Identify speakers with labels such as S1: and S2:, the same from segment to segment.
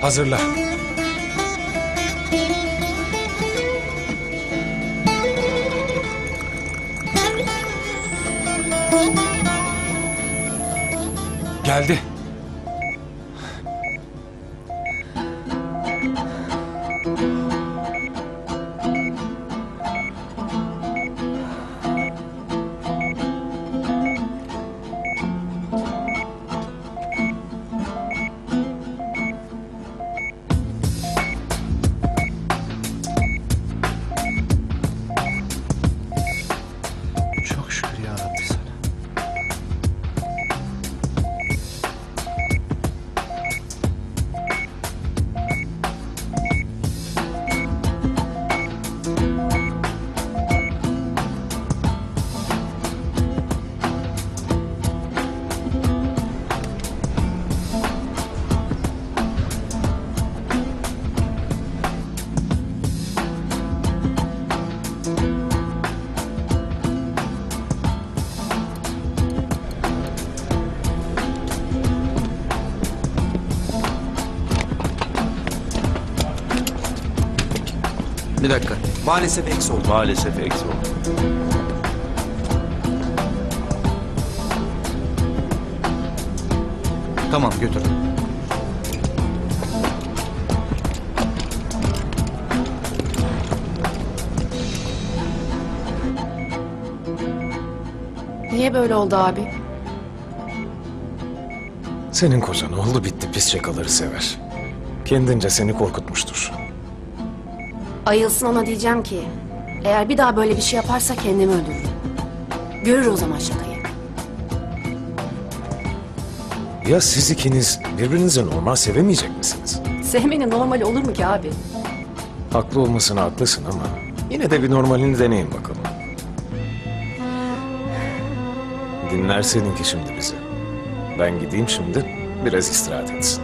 S1: Hazırla. Geldi.
S2: Çok şükür ya Rabbi sana.
S3: Bir dakika.
S2: Maalesef eksi oldu.
S3: Maalesef eksi oldu. Tamam, götür.
S4: Niye böyle oldu abi?
S1: Senin kocan oldu bitti pis şakaları sever. Kendince seni korkutmuştur.
S4: Ayılsın ona diyeceğim ki... eğer bir daha böyle bir şey yaparsa kendimi öldürürüm. Görür o zaman şakayı.
S1: Ya siz ikiniz birbirinizi normal sevemeyecek misiniz?
S4: Sevmenin normal olur mu ki abi?
S1: Haklı olmasına haklısın ama yine de bir normalini deneyin bakalım. Dinler seninki şimdi bizi. Ben gideyim şimdi, biraz istirahat etsin.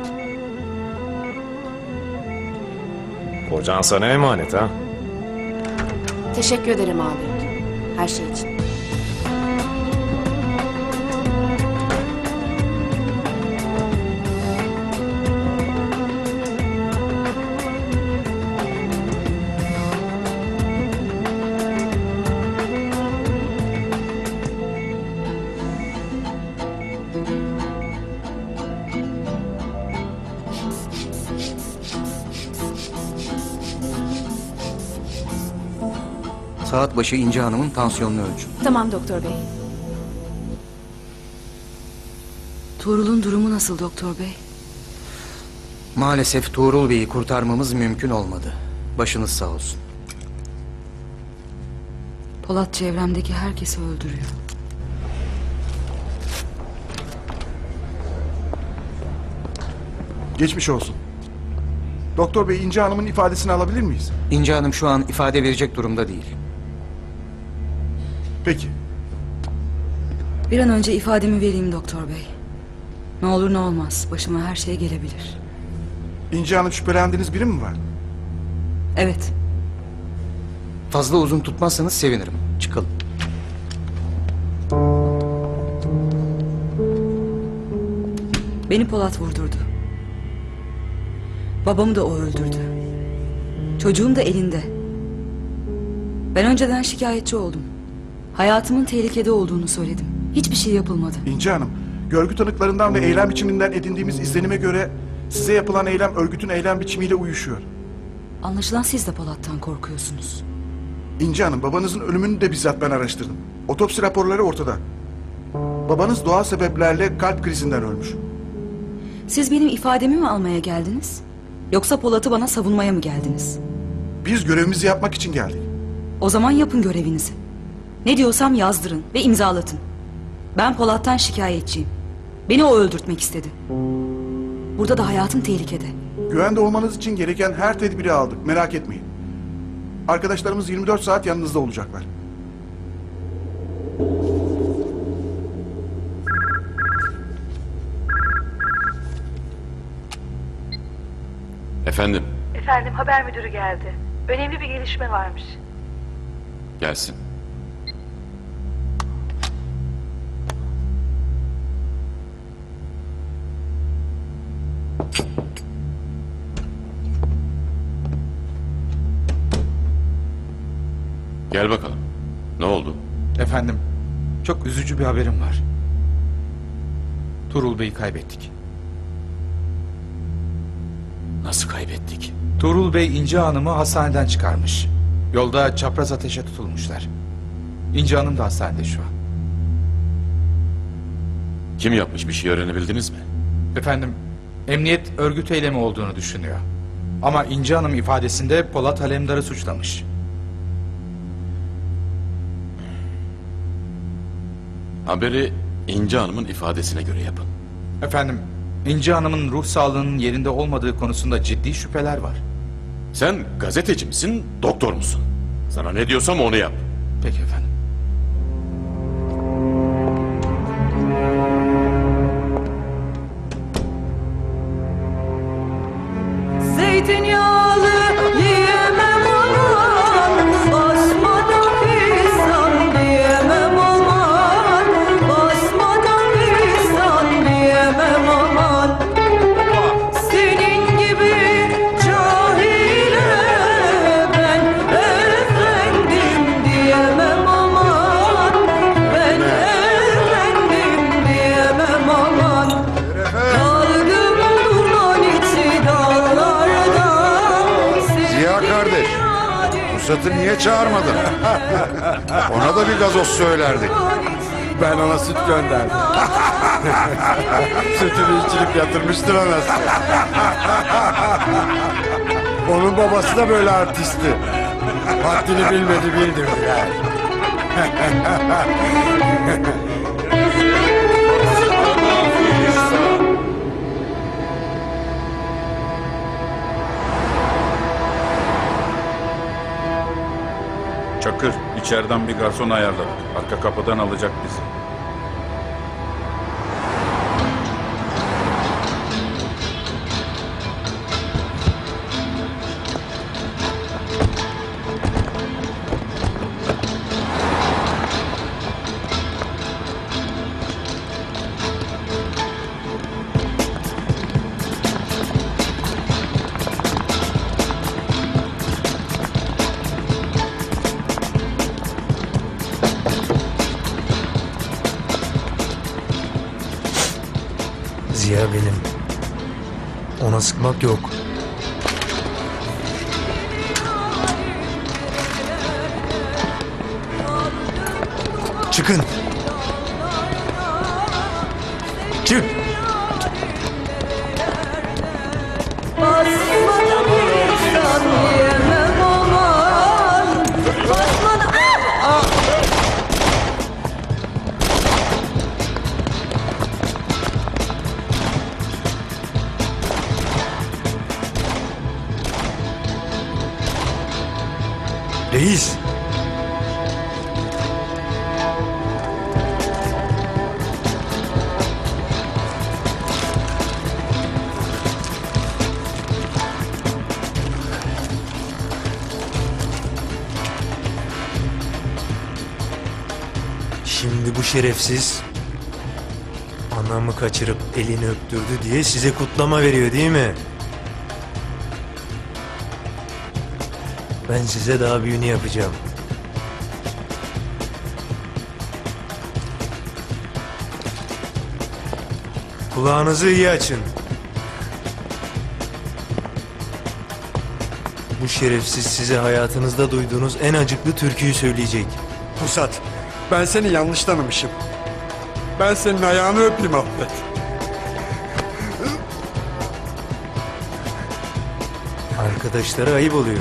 S1: Kocan sana emanet ha.
S4: Teşekkür ederim abi. Her şey için.
S3: Saat başı İnci Hanım'ın tansiyonunu ölçün.
S4: Tamam doktor bey.
S5: Tuğrul'un durumu nasıl doktor bey?
S3: Maalesef Tuğrul Bey'i kurtarmamız mümkün olmadı. Başınız sağ olsun.
S5: Polat çevremdeki herkesi öldürüyor.
S2: Geçmiş olsun. Doktor bey, İnci Hanım'ın ifadesini alabilir miyiz?
S3: İnci Hanım şu an ifade verecek durumda değil.
S2: Peki.
S5: Bir an önce ifademi vereyim doktor bey. Ne olur ne olmaz başıma her şey gelebilir.
S2: İnci Hanım, şüphelendiğiniz biri mi var?
S5: Evet.
S3: Fazla uzun tutmazsanız sevinirim. Çıkalım.
S5: Beni Polat vurdurdu. Babamı da o öldürdü. Çocuğum da elinde. Ben önceden şikayetçi oldum. Hayatımın tehlikede olduğunu söyledim. Hiçbir şey yapılmadı.
S2: İnci Hanım, görgü tanıklarından ve eylem biçiminden edindiğimiz izlenime göre size yapılan eylem örgütün eylem biçimiyle uyuşuyor.
S5: Anlaşılan siz de Polat'tan korkuyorsunuz.
S2: İnci Hanım, babanızın ölümünü de bizzat ben araştırdım. Otopsi raporları ortada. Babanız doğal sebeplerle kalp krizinden ölmüş.
S5: Siz benim ifademi mi almaya geldiniz? Yoksa Polat'ı bana savunmaya mı geldiniz?
S2: Biz görevimizi yapmak için geldik.
S5: O zaman yapın görevinizi. Ne diyorsam yazdırın ve imzalatın. Ben Polat'tan şikayetçiyim. Beni o öldürtmek istedi. Burada da hayatım tehlikede.
S2: Güvende olmanız için gereken her tedbiri aldık, merak etmeyin. Arkadaşlarımız 24 saat yanınızda olacaklar.
S6: Efendim,
S7: Efendim, haber müdürü geldi. Önemli bir gelişme varmış.
S6: gelsin. Gel bakalım. Ne oldu?
S8: Efendim, çok üzücü bir haberim var. Tuğrul Bey'i kaybettik.
S6: Nasıl kaybettik?
S8: Tuğrul Bey İnce Hanım'ı hastaneden çıkarmış. Yolda çapraz ateşe tutulmuşlar. İnce Hanım da hastanede şu an.
S6: Kim yapmış, bir şey öğrenebildiniz mi?
S8: Efendim, emniyet örgüt eylemi olduğunu düşünüyor. Ama İnce Hanım ifadesinde Polat Alemdar'ı suçlamış.
S6: Haberi İnce Hanım'ın ifadesine göre yapın.
S8: Efendim, İnce Hanım'ın ruh sağlığının yerinde olmadığı konusunda ciddi şüpheler var.
S6: Sen gazeteci misin, doktor musun? Sana ne diyorsam onu yap.
S8: Peki efendim.
S9: Zeytinyağlı yiyemem aman, basmadan fistan diyemem aman, basmadan fistan diyemem aman. Senin gibi cahile ben efendim diyemem aman, ben efendim diyemem aman. Kaldım duman içi dağlarda.
S10: Ziya kardeş, Pusat'ı niye çağırmadın? Ona da bir gazoz söylerdik.
S2: Ben ona süt gönderdim. Sütünü içirip yatırmıştır anası. Onun babası da böyle artistti. Haddini bilmedi bildirdiler.
S11: Çakır, içeriden bir garson ayarladık. Arka kapıdan alacak bizi.
S1: Ziya benim. Ona sıkmak yok. Çıkın. Çık.
S9: Basmadan fistan diyemem aman, basmadan...
S1: Reis. Şimdi bu şerefsiz anamı kaçırıp elini öptürdü diye size kutlama veriyor değil mi? Ben size daha büyüğünü yapacağım. Kulağınızı iyi açın. Bu şerefsiz size hayatınızda duyduğunuz en acıklı türküyü söyleyecek.
S2: Pusat, ben seni yanlış tanımışım. Ben senin ayağını öpeyim affet.
S1: Arkadaşlara ayıp oluyor.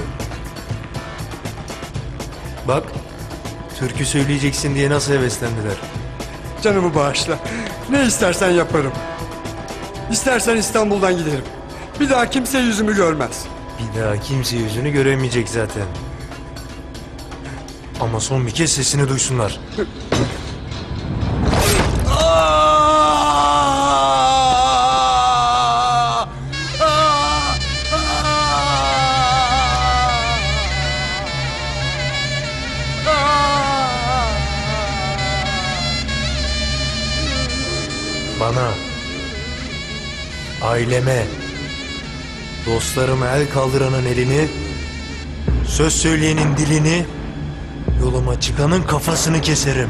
S1: Bak, türkü söyleyeceksin diye nasıl heveslendiler.
S2: Canımı bağışla. Ne istersen yaparım. İstersen İstanbul'dan giderim. Bir daha kimse yüzümü görmez.
S1: Bir daha kimse yüzünü göremeyecek zaten. Ama son bir kez sesini duysunlar. Bana, aileme, dostlarıma el kaldıranın elini, söz söyleyenin dilini, Yoluma çıkanın kafasını keserim.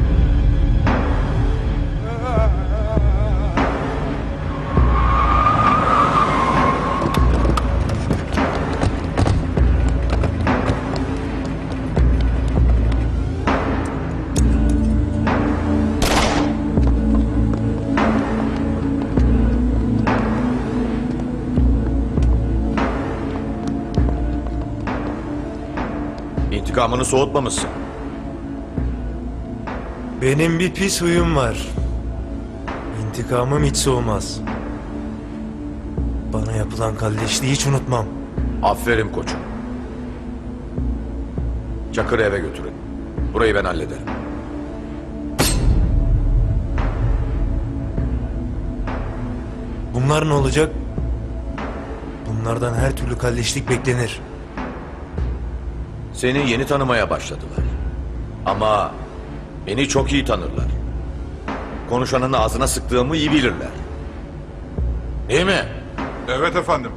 S6: İntikamını soğutmamışsın.
S1: Benim bir pis huyum var. İntikamım hiç soğumaz. Bana yapılan kalleşliği hiç unutmam.
S6: Aferin koçum. Çakır'ı eve götürün. Burayı ben hallederim.
S1: Bunlar ne olacak? Bunlardan her türlü kalleşlik beklenir.
S6: Seni yeni tanımaya başladılar. Ama beni çok iyi tanırlar. Konuşanın ağzına sıktığımı iyi bilirler. Değil mi?
S11: Evet efendim.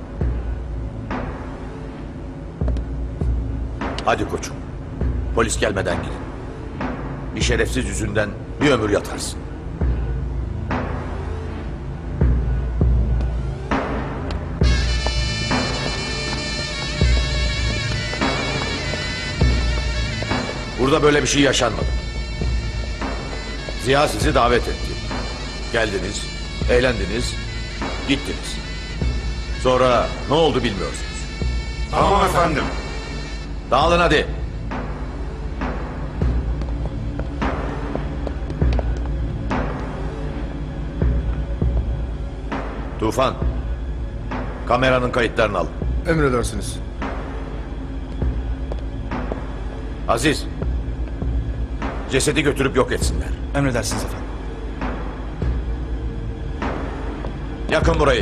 S6: Hadi koçum. Polis gelmeden gidin. Bir şerefsiz yüzünden bir ömür yatarsın. Burada böyle bir şey yaşanmadı. Ziya sizi davet etti. Geldiniz, eğlendiniz, gittiniz. Sonra ne oldu bilmiyorsunuz.
S11: Tamam efendim.
S6: Dağılın hadi. Tufan, kameranın kayıtlarını al.
S3: Emredersiniz.
S6: Aziz, cesedi götürüp yok etsinler.
S3: Emredersiniz efendim.
S6: Yakın burayı.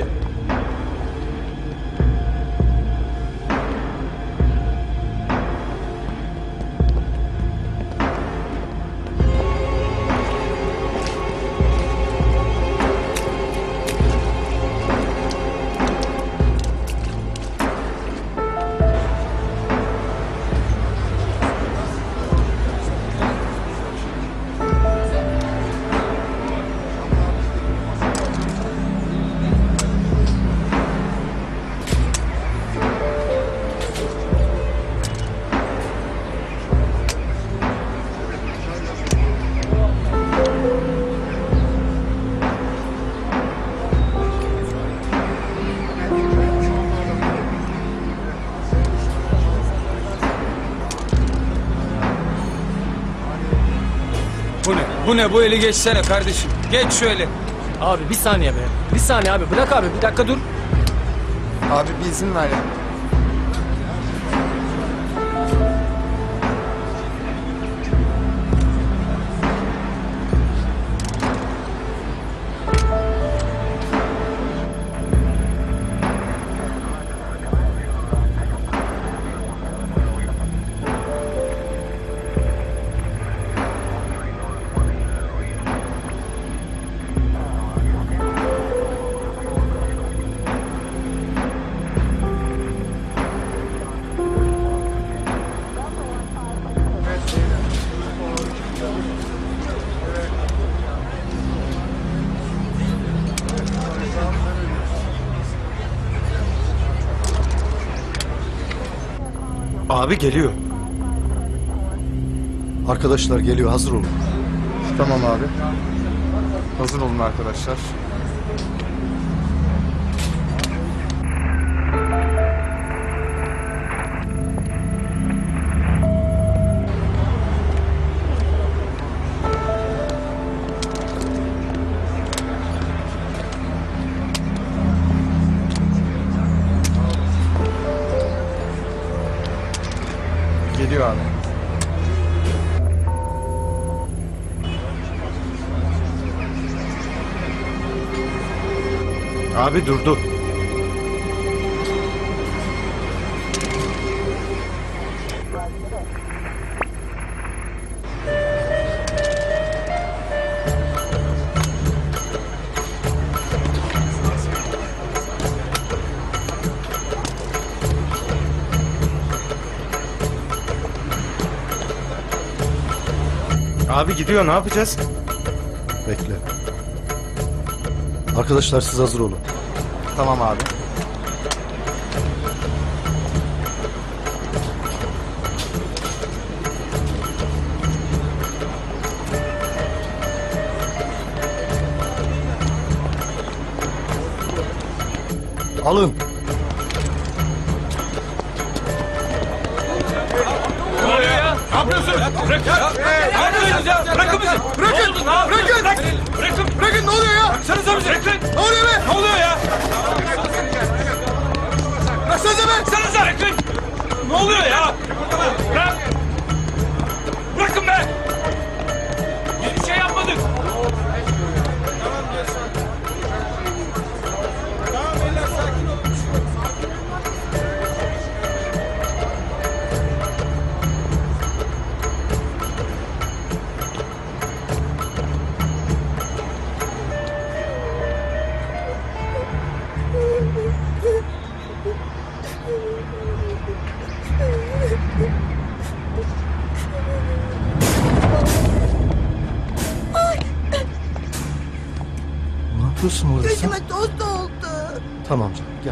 S12: Bu ne? Bu eli geçsene kardeşim. Geç şöyle.
S13: Abi bir saniye be. Bir saniye abi. Bırak abi. Bir dakika dur.
S3: Abi bir izin ver ya.
S1: Abi geliyor.
S3: Arkadaşlar geliyor, hazır olun.
S11: Tamam abi. Hazır olun arkadaşlar. Geliyor abi.
S1: Abi durdu. Abi gidiyor, ne yapacağız?
S14: Bekle. Arkadaşlar siz hazır olun.
S3: Tamam abi.
S14: Alın.
S12: Ne oluyor ya? Ne yapıyorsun? Bırakın. Ne yapıyorsunuz ya? Bırakın bizi. Bırakın. Bırakın. Ne oluyor ya? Bıraksanıza bizi. Bırakın. Ne oluyor be? Ne oluyor ya? Bıraksanıza be. Bıraksanıza. Bırakın. Ne oluyor ya? Bırak. Bırakın be. Biz bir şey yapmadık.
S14: Ne yapıyorsun orada sen?
S9: Gözüme toz oldu.
S14: Tamam canım gel.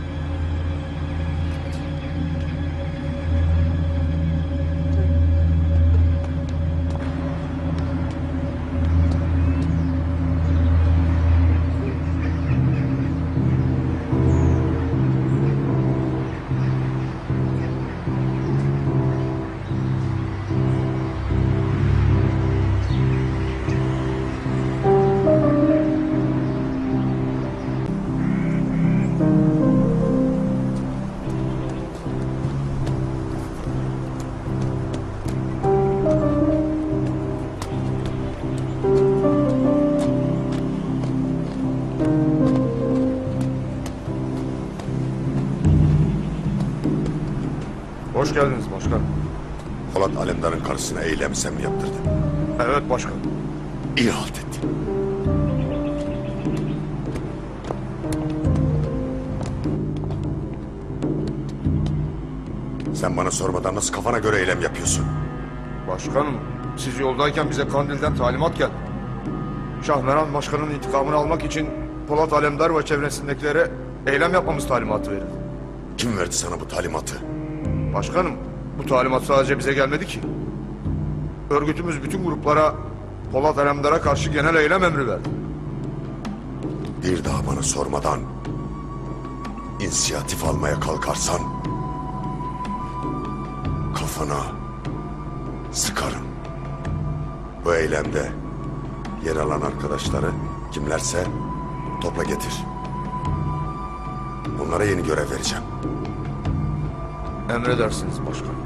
S15: Hoş geldiniz başkanım.
S10: Polat Alemdar'ın karşısına eylemi sen mi yaptırdın?
S15: Evet başkanım.
S10: İyi halt ettin. Sen bana sormadan nasıl kafana göre eylem yapıyorsun?
S15: Başkanım, siz yoldayken bize Kandil'den talimat geldi. Şahmeran Başkan'ın intikamını almak için Polat Alemdar ve çevresindekilere eylem yapmamız talimatı verildi.
S10: Kim verdi sana bu talimatı?
S15: Başkanım, bu talimat sadece bize gelmedi ki. Örgütümüz bütün gruplara Polat Alemdar'a karşı genel eylem emri verdi.
S10: Bir daha bana sormadan inisiyatif almaya kalkarsan kafana sıkarım. Bu eylemde yer alan arkadaşları kimlerse topla getir. Onlara yeni görev vereceğim.
S15: Emredersiniz başkanım.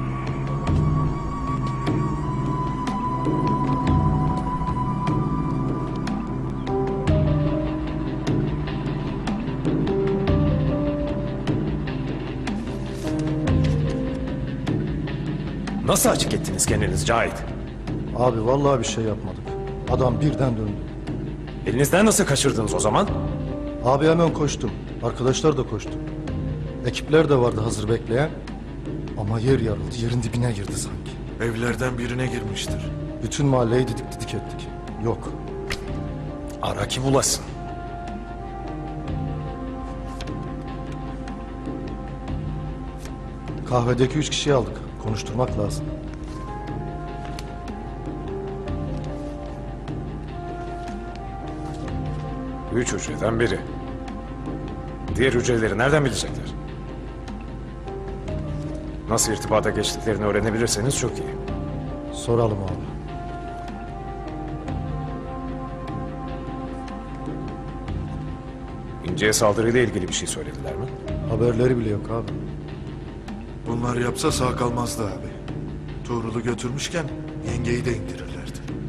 S1: Nasıl açık ettiniz kendiniz Cahit?
S14: Abi vallahi bir şey yapmadık. Adam birden döndü.
S1: Elinizden nasıl kaçırdınız o zaman?
S14: Abi hemen koştum. Arkadaşlar da koştu. Ekipler de vardı hazır bekleyen. Ama yer yarıldı. Yerin dibine girdi sanki.
S2: Evlerden birine girmiştir.
S14: Bütün mahalleyi didik didik ettik. Yok.
S1: Ara ki bulasın.
S14: Kahvedeki 3 kişiyi aldık. Konuşturmak lazım.
S1: Üç hücreden biri. Diğer hücreleri nereden bilecekler? Nasıl irtibata geçtiklerini öğrenebilirseniz çok iyi.
S14: Soralım abi.
S1: İnce'ye saldırıyla ilgili bir şey söylediler mi?
S14: Haberleri bile yok abi.
S2: Bunlar yapsa sağ kalmazdı abi. Tuğrul'u götürmüşken yengeyi de indirirlerdi.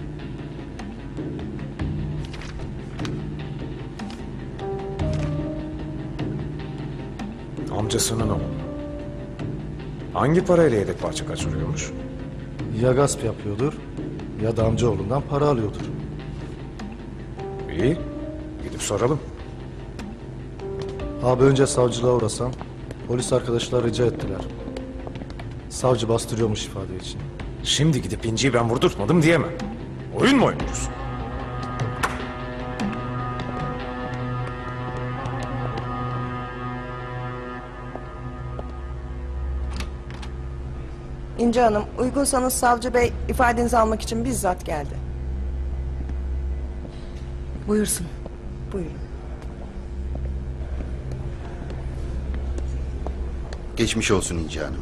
S1: Amcasının oğlu. Hangi parayla yedek parça kaçırıyormuş?
S14: Ya gasp yapıyordur ya da amcaoğlundan para alıyordur.
S1: İyi. Gidip soralım.
S14: Abi önce savcılığa uğrasam polis arkadaşlar rica ettiler. Savcı bastırıyormuş ifade için.
S16: Şimdi gidip İnci'yi ben vurdurtmadım diyemem. Oyun mu oynuyoruz?
S17: İnci Hanım, uygunsanız savcı bey ifadenizi almak için bizzat geldi.
S5: Buyursun.
S17: Buyurun.
S18: Geçmiş olsun İnci Hanım.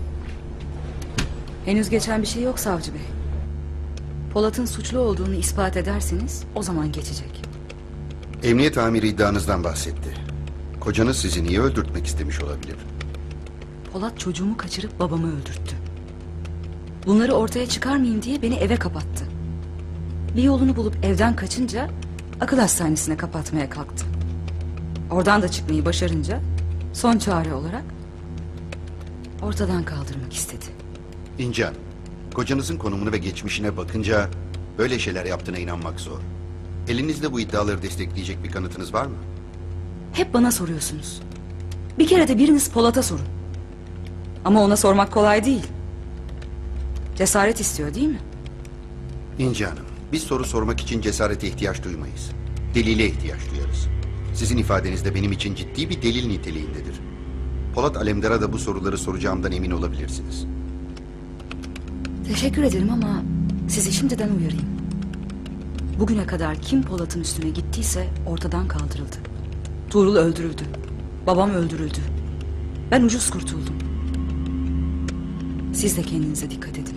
S5: Henüz geçen bir şey yok savcı bey. Polat'ın suçlu olduğunu ispat ederseniz o zaman geçecek.
S18: Emniyet amiri iddianızdan bahsetti. Kocanız sizi niye öldürtmek istemiş olabilir?
S5: Polat çocuğumu kaçırıp babamı öldürttü. Bunları ortaya çıkarmayayım diye beni eve kapattı. Bir yolunu bulup evden kaçınca akıl hastanesine kapatmaya kalktı. Oradan da çıkmayı başarınca son çare olarak ortadan kaldırmak istedi.
S18: İnci Hanım, kocanızın konumunu ve geçmişine bakınca böyle şeyler yaptığına inanmak zor. Elinizde bu iddiaları destekleyecek bir kanıtınız var mı?
S5: Hep bana soruyorsunuz. Bir kere de biriniz Polat'a sorun. Ama ona sormak kolay değil. Cesaret istiyor değil mi?
S18: İnci Hanım, biz soru sormak için cesarete ihtiyaç duymayız. Delile ihtiyaç duyarız. Sizin ifadeniz de benim için ciddi bir delil niteliğindedir. Polat Alemdar'a da bu soruları soracağımdan emin olabilirsiniz.
S5: Teşekkür ederim ama sizi şimdiden uyarayım. Bugüne kadar kim Polat'ın üstüne gittiyse ortadan kaldırıldı. Tuğrul öldürüldü. Babam öldürüldü. Ben ucuz kurtuldum. Siz de kendinize dikkat edin.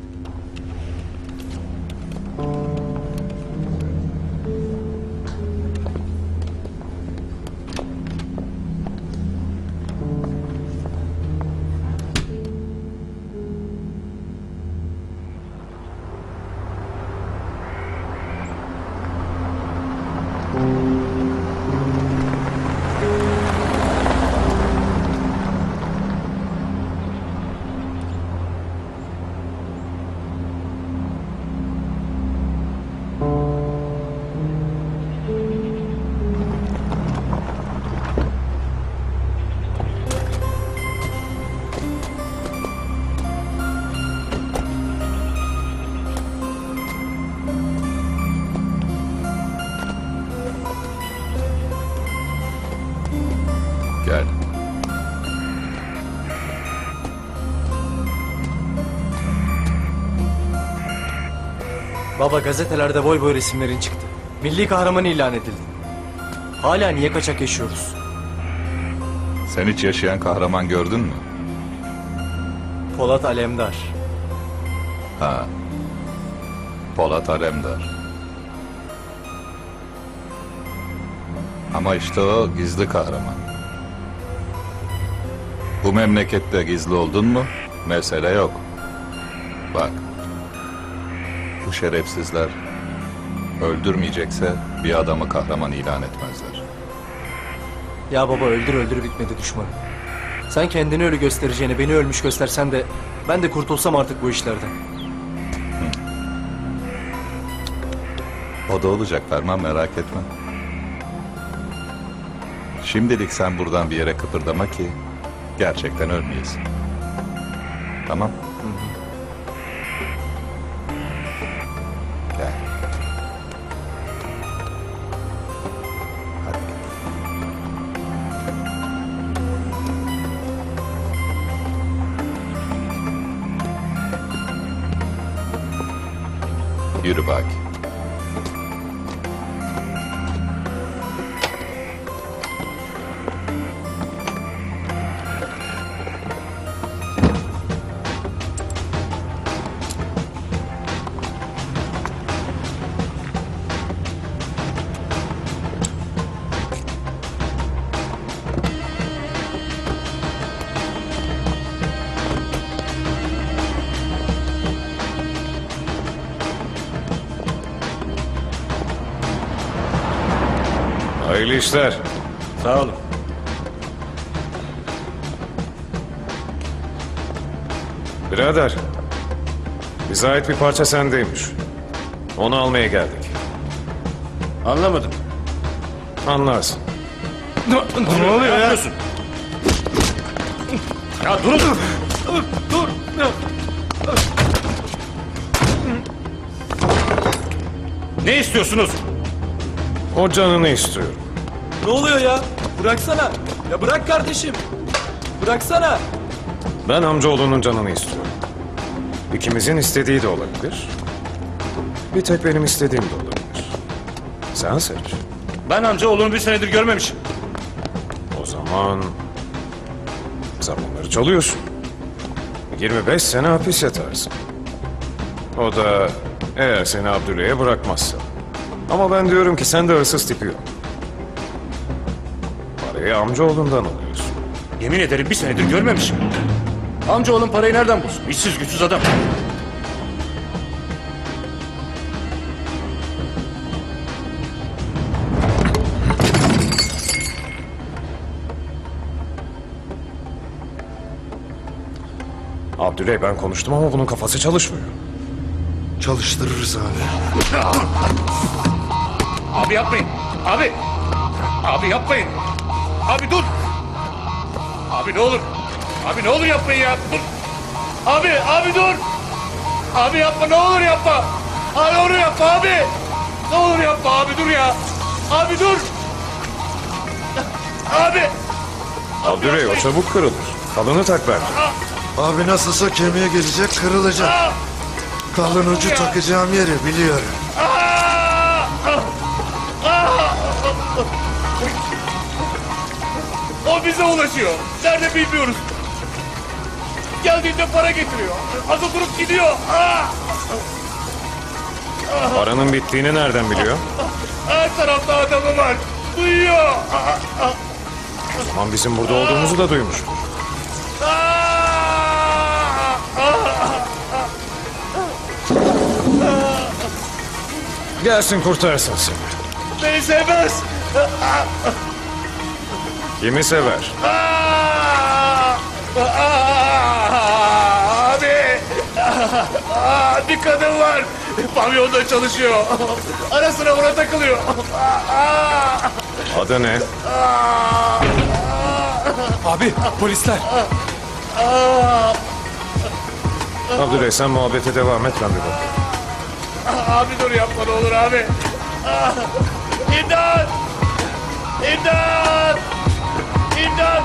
S11: Gel.
S1: Baba gazetelerde boy boy resimlerin çıktı. Milli kahraman ilan edildi. Hala niye kaçak yaşıyoruz?
S11: Sen hiç yaşayan kahraman gördün mü?
S1: Polat Alemdar.
S11: Ha. Polat Alemdar. Ama işte o gizli kahraman. Bu memlekette gizli oldun mu mesele yok. Bak. Bu şerefsizler öldürmeyecekse bir adamı kahraman ilan etmezler.
S1: Ya baba öldür öldür bitmedi düşmanım. Sen kendini ölü göstereceğine beni ölmüş göstersen de ben de kurtulsam artık bu işlerden.
S11: O da olacak Ferman, merak etme. Şimdilik sen buradan bir yere kıpırdama ki gerçekten ölmeyiz. Tamam? Gel. Hadi. Yürü bak.
S16: Hayırlı işler.
S1: Sağ olun.
S16: Birader, bize ait bir parça sendeymiş. Onu almaya geldik.
S6: Anlamadım.
S16: Anlarsın.
S6: Ne oluyor ya?
S16: Ya durun!
S6: Dur! Ne istiyorsunuz?
S16: O canını istiyorum.
S1: Ne oluyor ya? Bıraksana. Ya bırak kardeşim. Bıraksana.
S16: Ben amcaoğlunun canını istiyorum. İkimizin istediği de olabilir. Bir tek benim istediğim de olabilir. Sen seç.
S6: Ben amcaoğlunu bir senedir görmemişim.
S16: O zaman zamanları çalıyorsun. 25 sene hapis yatarsın. O da eğer seni Abdüley'e bırakmazsa. Ama ben diyorum ki sen de hırsız tipi yok. Parayı amcaoğlundan alıyorsun.
S6: Yemin ederim bir senedir görmemişim. Amcaoğlum parayı nereden bulsun? İşsiz güçsüz adam.
S16: Abdüley ben konuştum ama bunun kafası çalışmıyor.
S14: Çalıştırırız abi.
S6: Abi yapmayın. Abi. Abi yapmayın. Abi dur. Abi ne olur. Abi ne olur yapmayın ya. Dur. Abi dur. Abi yapma ne olur yapma. Abi ne olur yapma abi. Ne olur yapma abi dur ya. Abi dur. Abi.
S16: Abdüley o çabuk kırılır. Kalını tak bence.
S14: Abi nasılsa kemiğe gelecek, kırılacak. Kalın ucu takacağım yeri biliyorum.
S6: O bize ulaşıyor. Nerede bilmiyoruz. Geldiğinde para getiriyor. Az oturup gidiyor.
S16: Paranın bittiğini nereden biliyor?
S6: Her tarafta adamı var. Duyuyor.
S16: O zaman bizim burada olduğumuzu da duymuştur. Gelsin kurtarsın seni.
S6: Beni sevmez.
S16: Kimi sever?
S6: Abi. Bir kadın var. Pavyonda çalışıyor. Ara sıra buna takılıyor.
S16: Adı ne?
S12: Abi polisler.
S16: Abdüley sen muhabbete devam et ben bir bakayım.
S6: Abi dur yapma ne olur abi. İmdat! İmdat! İmdat!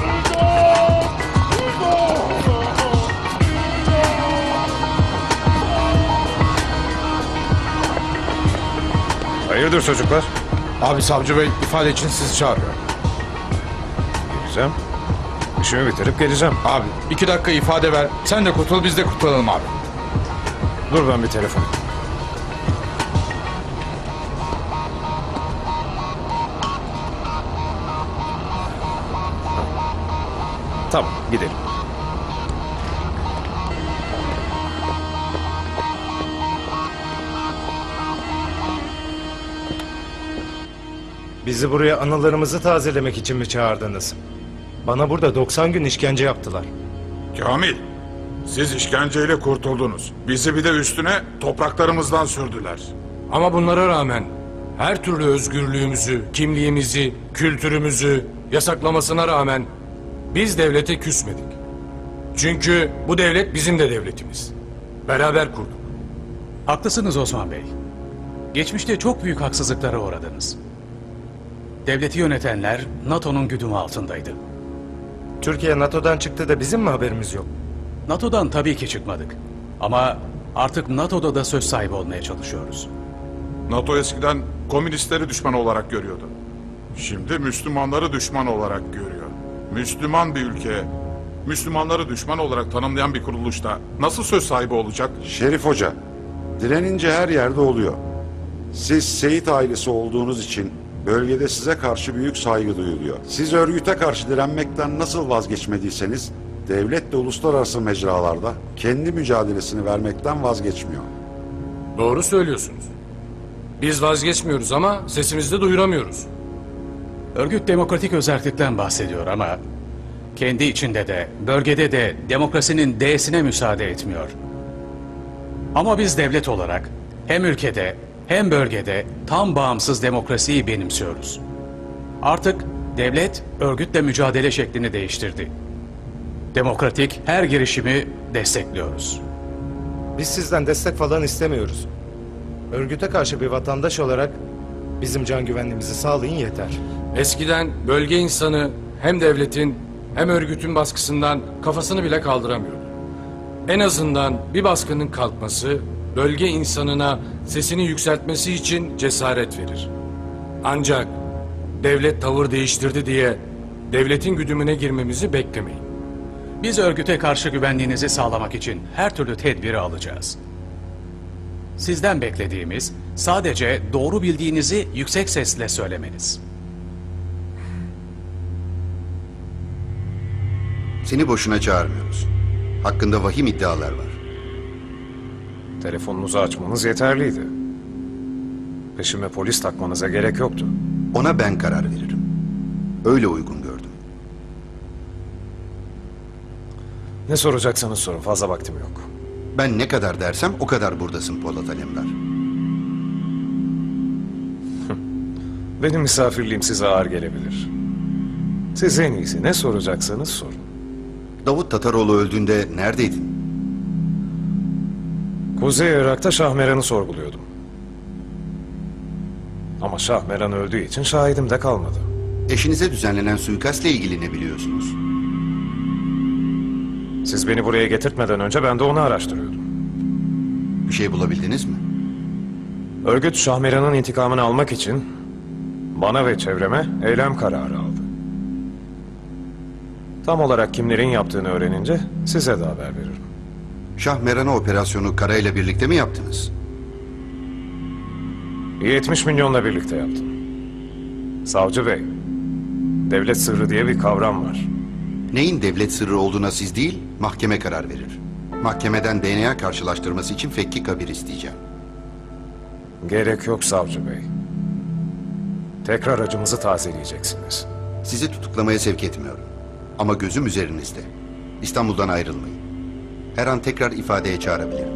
S16: Hayırdır çocuklar?
S8: Abi savcı bey ifade için sizi çağırıyor.
S16: Geleceğim. İşimi bitirip geleceğim.
S8: Abi 2 dakika ifade ver. Sen de kurtul biz de kurtulalım abi.
S16: Dur ben bir telefon. Tamam gidelim.
S19: Bizi buraya anılarımızı tazelemek için mi çağırdınız? Bana burada 90 gün işkence yaptılar.
S20: Kamil, siz işkenceyle kurtuldunuz. Bizi bir de üstüne topraklarımızdan sürdüler.
S12: Ama bunlara rağmen her türlü özgürlüğümüzü, kimliğimizi, kültürümüzü yasaklamasına rağmen biz devlete küsmedik. Çünkü bu devlet bizim de devletimiz. Beraber kurduk.
S21: Haklısınız Osman Bey. Geçmişte çok büyük haksızlıklara uğradınız. Devleti yönetenler NATO'nun güdümü altındaydı.
S19: Türkiye NATO'dan çıktı da bizim mi haberimiz yok?
S21: NATO'dan tabii ki çıkmadık. Ama artık NATO'da da söz sahibi olmaya çalışıyoruz.
S20: NATO eskiden komünistleri düşman olarak görüyordu. Şimdi Müslümanları düşman olarak görüyor. Müslüman bir ülke, Müslümanları düşman olarak tanımlayan bir kuruluşta nasıl söz sahibi olacak?
S10: Şerif Hoca, direnince her yerde oluyor. Siz Seyit ailesi olduğunuz için bölgede size karşı büyük saygı duyuluyor. Siz örgüte karşı direnmekten nasıl vazgeçmediyseniz, devlet de uluslararası mecralarda kendi mücadelesini vermekten vazgeçmiyor.
S12: Doğru söylüyorsunuz. Biz vazgeçmiyoruz ama sesimizi de duyuramıyoruz.
S21: Örgüt demokratik özerklikten bahsediyor ama kendi içinde de bölgede de demokrasinin D'sine müsaade etmiyor. Ama biz devlet olarak hem ülkede hem bölgede tam bağımsız demokrasiyi benimsiyoruz. Artık devlet örgütle mücadele şeklini değiştirdi. Demokratik her girişimi destekliyoruz.
S19: Biz sizden destek falan istemiyoruz. Örgüte karşı bir vatandaş olarak bizim can güvenliğimizi sağlayın yeter.
S12: Eskiden bölge insanı hem devletin hem örgütün baskısından kafasını bile kaldıramıyordu. En azından bir baskının kalkması bölge insanına sesini yükseltmesi için cesaret verir. Ancak devlet tavır değiştirdi diye devletin güdümüne girmemizi beklemeyin.
S21: Biz örgüte karşı güvenliğinizi sağlamak için her türlü tedbiri alacağız. Sizden beklediğimiz sadece doğru bildiğinizi yüksek sesle söylemeniz.
S18: Seni boşuna çağırmıyoruz. Hakkında vahim iddialar var.
S16: Telefonunuzu açmanız yeterliydi. Peşime polis takmanıza gerek yoktu.
S18: Ona ben karar veririm. Öyle uygun gördüm.
S16: Ne soracaksanız sorun, fazla vaktim yok.
S18: Ben ne kadar dersem o kadar buradasın Polat Alemdar.
S16: Benim misafirliğim size ağır gelebilir. Siz en iyisi ne soracaksanız sorun.
S18: Davut Tataroğlu öldüğünde neredeydin?
S16: Kuzey Irak'ta Şahmeran'ı sorguluyordum. Ama Şahmeran öldüğü için şahidim de kalmadı.
S18: Eşinize düzenlenen suikastla ilgili ne biliyorsunuz?
S16: Siz beni buraya getirtmeden önce ben de onu araştırıyordum.
S18: Bir şey bulabildiniz mi?
S16: Örgüt Şahmeran'ın intikamını almak için bana ve çevreme eylem kararı aldı. Tam olarak kimlerin yaptığını öğrenince size de haber veririm.
S18: Şahmeran'a operasyonu karayla birlikte mi yaptınız?
S16: 70 milyonla birlikte yaptım. Savcı Bey, devlet sırrı diye bir kavram var.
S18: Neyin devlet sırrı olduğuna siz değil, mahkeme karar verir. Mahkemeden DNA karşılaştırması için fekki kabir isteyeceğim.
S16: Gerek yok Savcı Bey. Tekrar acımızı tazeleyeceksiniz.
S18: Sizi tutuklamaya sevk etmiyorum. Ama gözüm üzerinizde. İstanbul'dan ayrılmayın. Her an tekrar ifadeye çağırabilirim.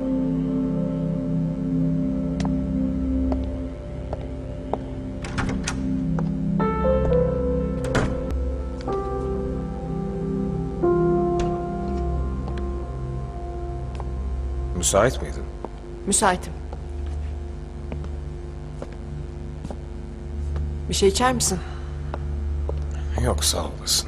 S16: Müsait miydin?
S17: Müsaitim. Bir şey içer misin?
S16: Yok sağ olasın.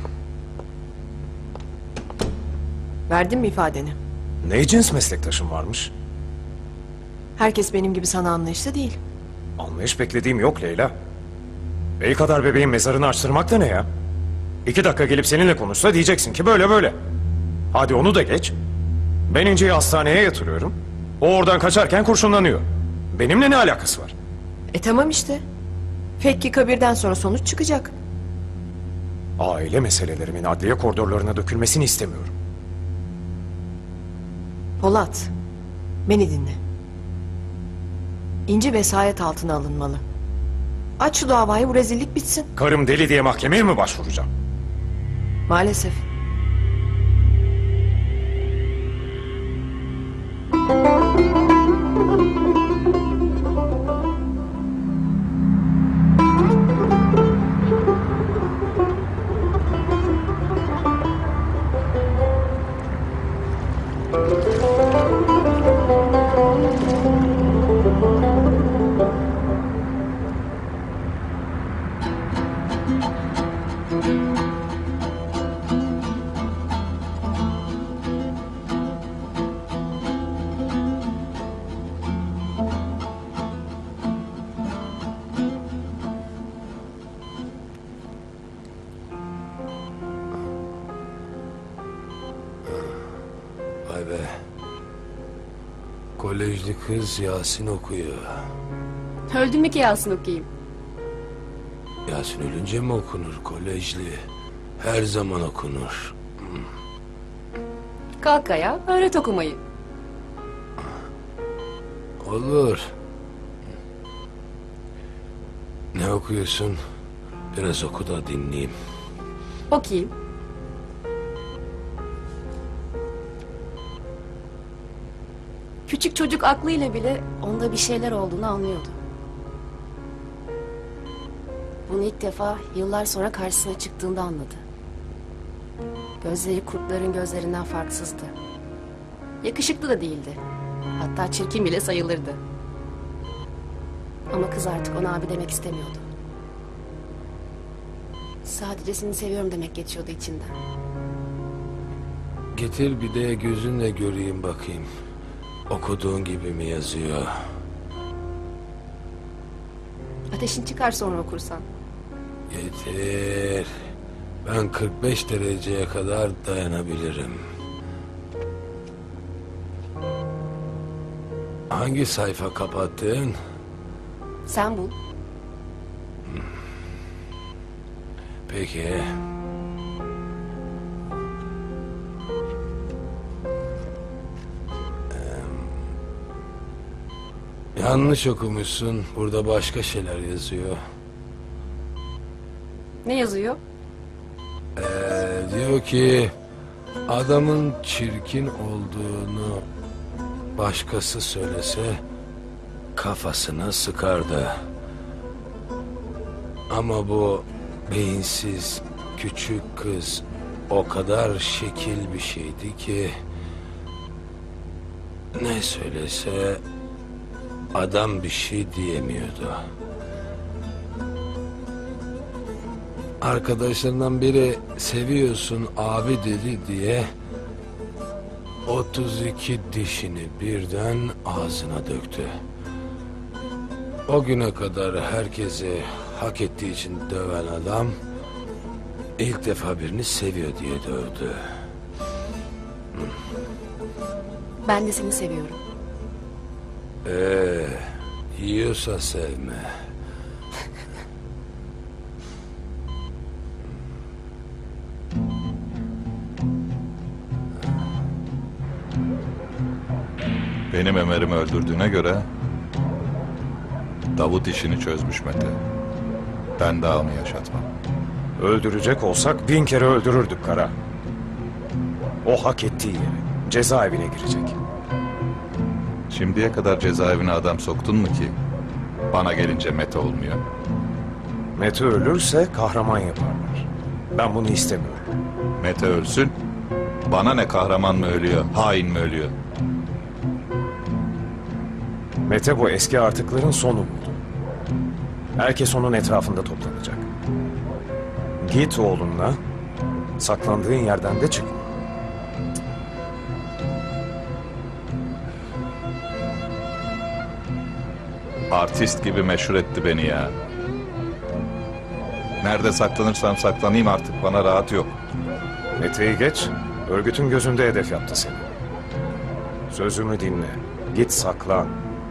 S17: Verdin mi ifadeni?
S16: Ne cins meslektaşın varmış?
S17: Herkes benim gibi sana anlayışlı değil.
S16: Anlayış beklediğim yok Leyla. Bey kadar bebeğin mezarını açtırmak da ne ya? 2 dakika gelip seninle konuşsa diyeceksin ki böyle böyle. Hadi onu da geç. Ben İnci'yi hastaneye yatırıyorum. O oradan kaçarken kurşunlanıyor. Benimle ne alakası var?
S17: Tamam işte. Fekki kabirden sonra sonuç çıkacak.
S16: Aile meselelerimin adliye koridorlarına dökülmesini istemiyorum.
S17: Polat, beni dinle. İnci vesayet altına alınmalı. Aç şu davayı, bu rezillik bitsin.
S16: Karım deli diye mahkemeye mi başvuracağım?
S17: Maalesef.
S12: Vay be. Kolejli kız Yasin okuyor.
S4: Öldün mü ki Yasin okuyayım?
S12: Yasin ölünce mi okunur kolejli? Her zaman okunur.
S4: Kalk ayağa, öğret okumayı.
S12: Olur. Ne okuyorsun? Biraz oku da dinleyeyim.
S4: Okuyayım. Küçük çocuk aklıyla bile onda bir şeyler olduğunu anlıyordu. Bunu ilk defa yıllar sonra karşısına çıktığında anladı. Gözleri kurtların gözlerinden farksızdı. Yakışıklı da değildi. Hatta çirkin bile sayılırdı. Ama kız artık ona abi demek istemiyordu. Sadece seni seviyorum demek geçiyordu içinden.
S7: Getir bir de gözünle göreyim bakayım. Okuduğun gibi mi yazıyor?
S4: Ateşin çıkar sonra okursan.
S7: Getir. Ben 45 dereceye kadar dayanabilirim. Hangi sayfa kapattın?
S4: Sen bul.
S7: Peki. Yanlış okumuşsun. Burada başka şeyler yazıyor.
S4: Ne yazıyor?
S7: Diyor ki adamın çirkin olduğunu başkası söylese kafasına sıkardı. Ama bu beyinsiz küçük kız o kadar şekil bir şeydi ki ne söylese adam bir şey diyemiyordu. Arkadaşlarından biri seviyorsun abi dedi diye 32 dişini birden ağzına döktü. O güne kadar herkesi hak ettiği için döven adam ilk defa birini seviyor diye dövdü.
S4: Ben de seni seviyorum.
S7: Yiyorsa sevme.
S11: Benim Ömer'imi öldürdüğüne göre Davut işini çözmüş Mete. Ben daha onu yaşatmam.
S16: Öldürecek olsak 1000 kere öldürürdük Kara. O hak ettiği yere, cezaevine girecek.
S11: Şimdiye kadar cezaevine adam soktun mu ki? Bana gelince Mete olmuyor.
S16: Mete ölürse kahraman yaparlar. Ben bunu istemiyorum.
S11: Mete ölsün. Bana ne, kahraman mı ölüyor, hain mi ölüyor?
S16: Mete bu eski artıkların sonu buldu. Herkes onun etrafında toplanacak. Git oğlunla, saklandığın yerden de çıkma.
S11: Artist gibi meşhur etti beni ya. Nerede saklanırsam saklanayım artık, bana rahat yok.
S16: Mete'yi geç, örgütün gözünde hedef yaptı seni. Sözümü dinle, git saklan.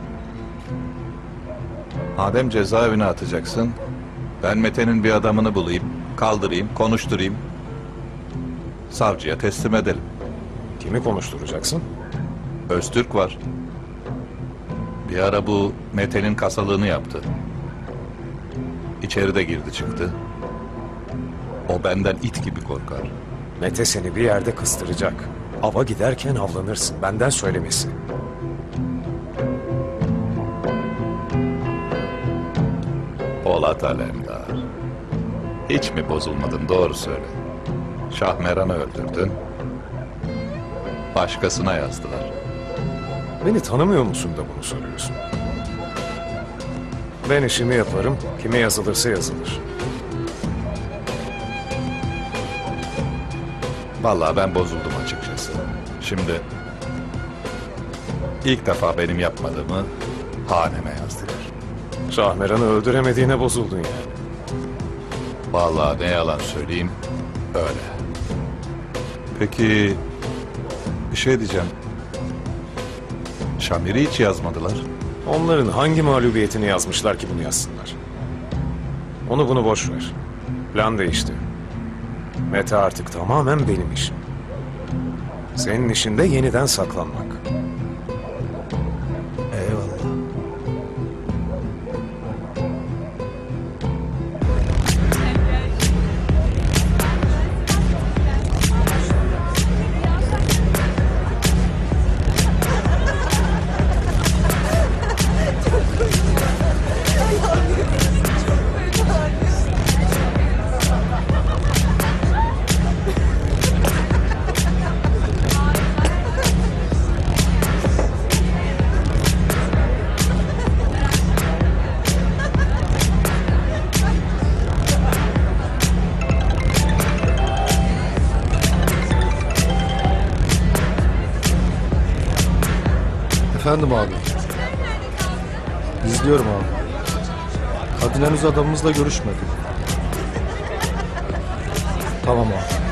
S11: Madem cezaevine atacaksın, ben Mete'nin bir adamını bulayım, kaldırayım, konuşturayım. Savcıya teslim edelim.
S16: Kimi konuşturacaksın?
S11: Öztürk var. Bir ara bu Mete'nin kasalığını yaptı. İçeride girdi çıktı. O benden it gibi korkar.
S16: Mete seni bir yerde kıstıracak. Ava giderken avlanırsın, benden söylemesi.
S11: Polat Alemdar. Hiç mi bozulmadın, doğru söyle. Şahmeran'ı öldürdün. Başkasına yazdılar.
S16: Beni tanımıyor musun da bunu soruyorsun? Ben işimi yaparım, kime yazılırsa yazılır.
S11: Vallahi ben bozuldum açıkçası. Şimdi ilk defa benim yapmadığımı haneme yazdılar.
S16: Şahmeran'ı öldüremediğine bozuldun yani.
S11: Vallahi ne yalan söyleyeyim, öyle. Peki bir şey diyeceğim. Şamir'i hiç yazmadılar.
S16: Onların hangi mağlubiyetini yazmışlar ki bunu yazsınlar? Onu bunu boş ver. Plan değişti. Mete artık tamamen benim işim. Senin işin de yeniden saklanmak.
S7: Eyvallah.
S14: Efendim abi. İzliyorum abi. Kadın henüz adamımızla görüşmedi. Tamam abi.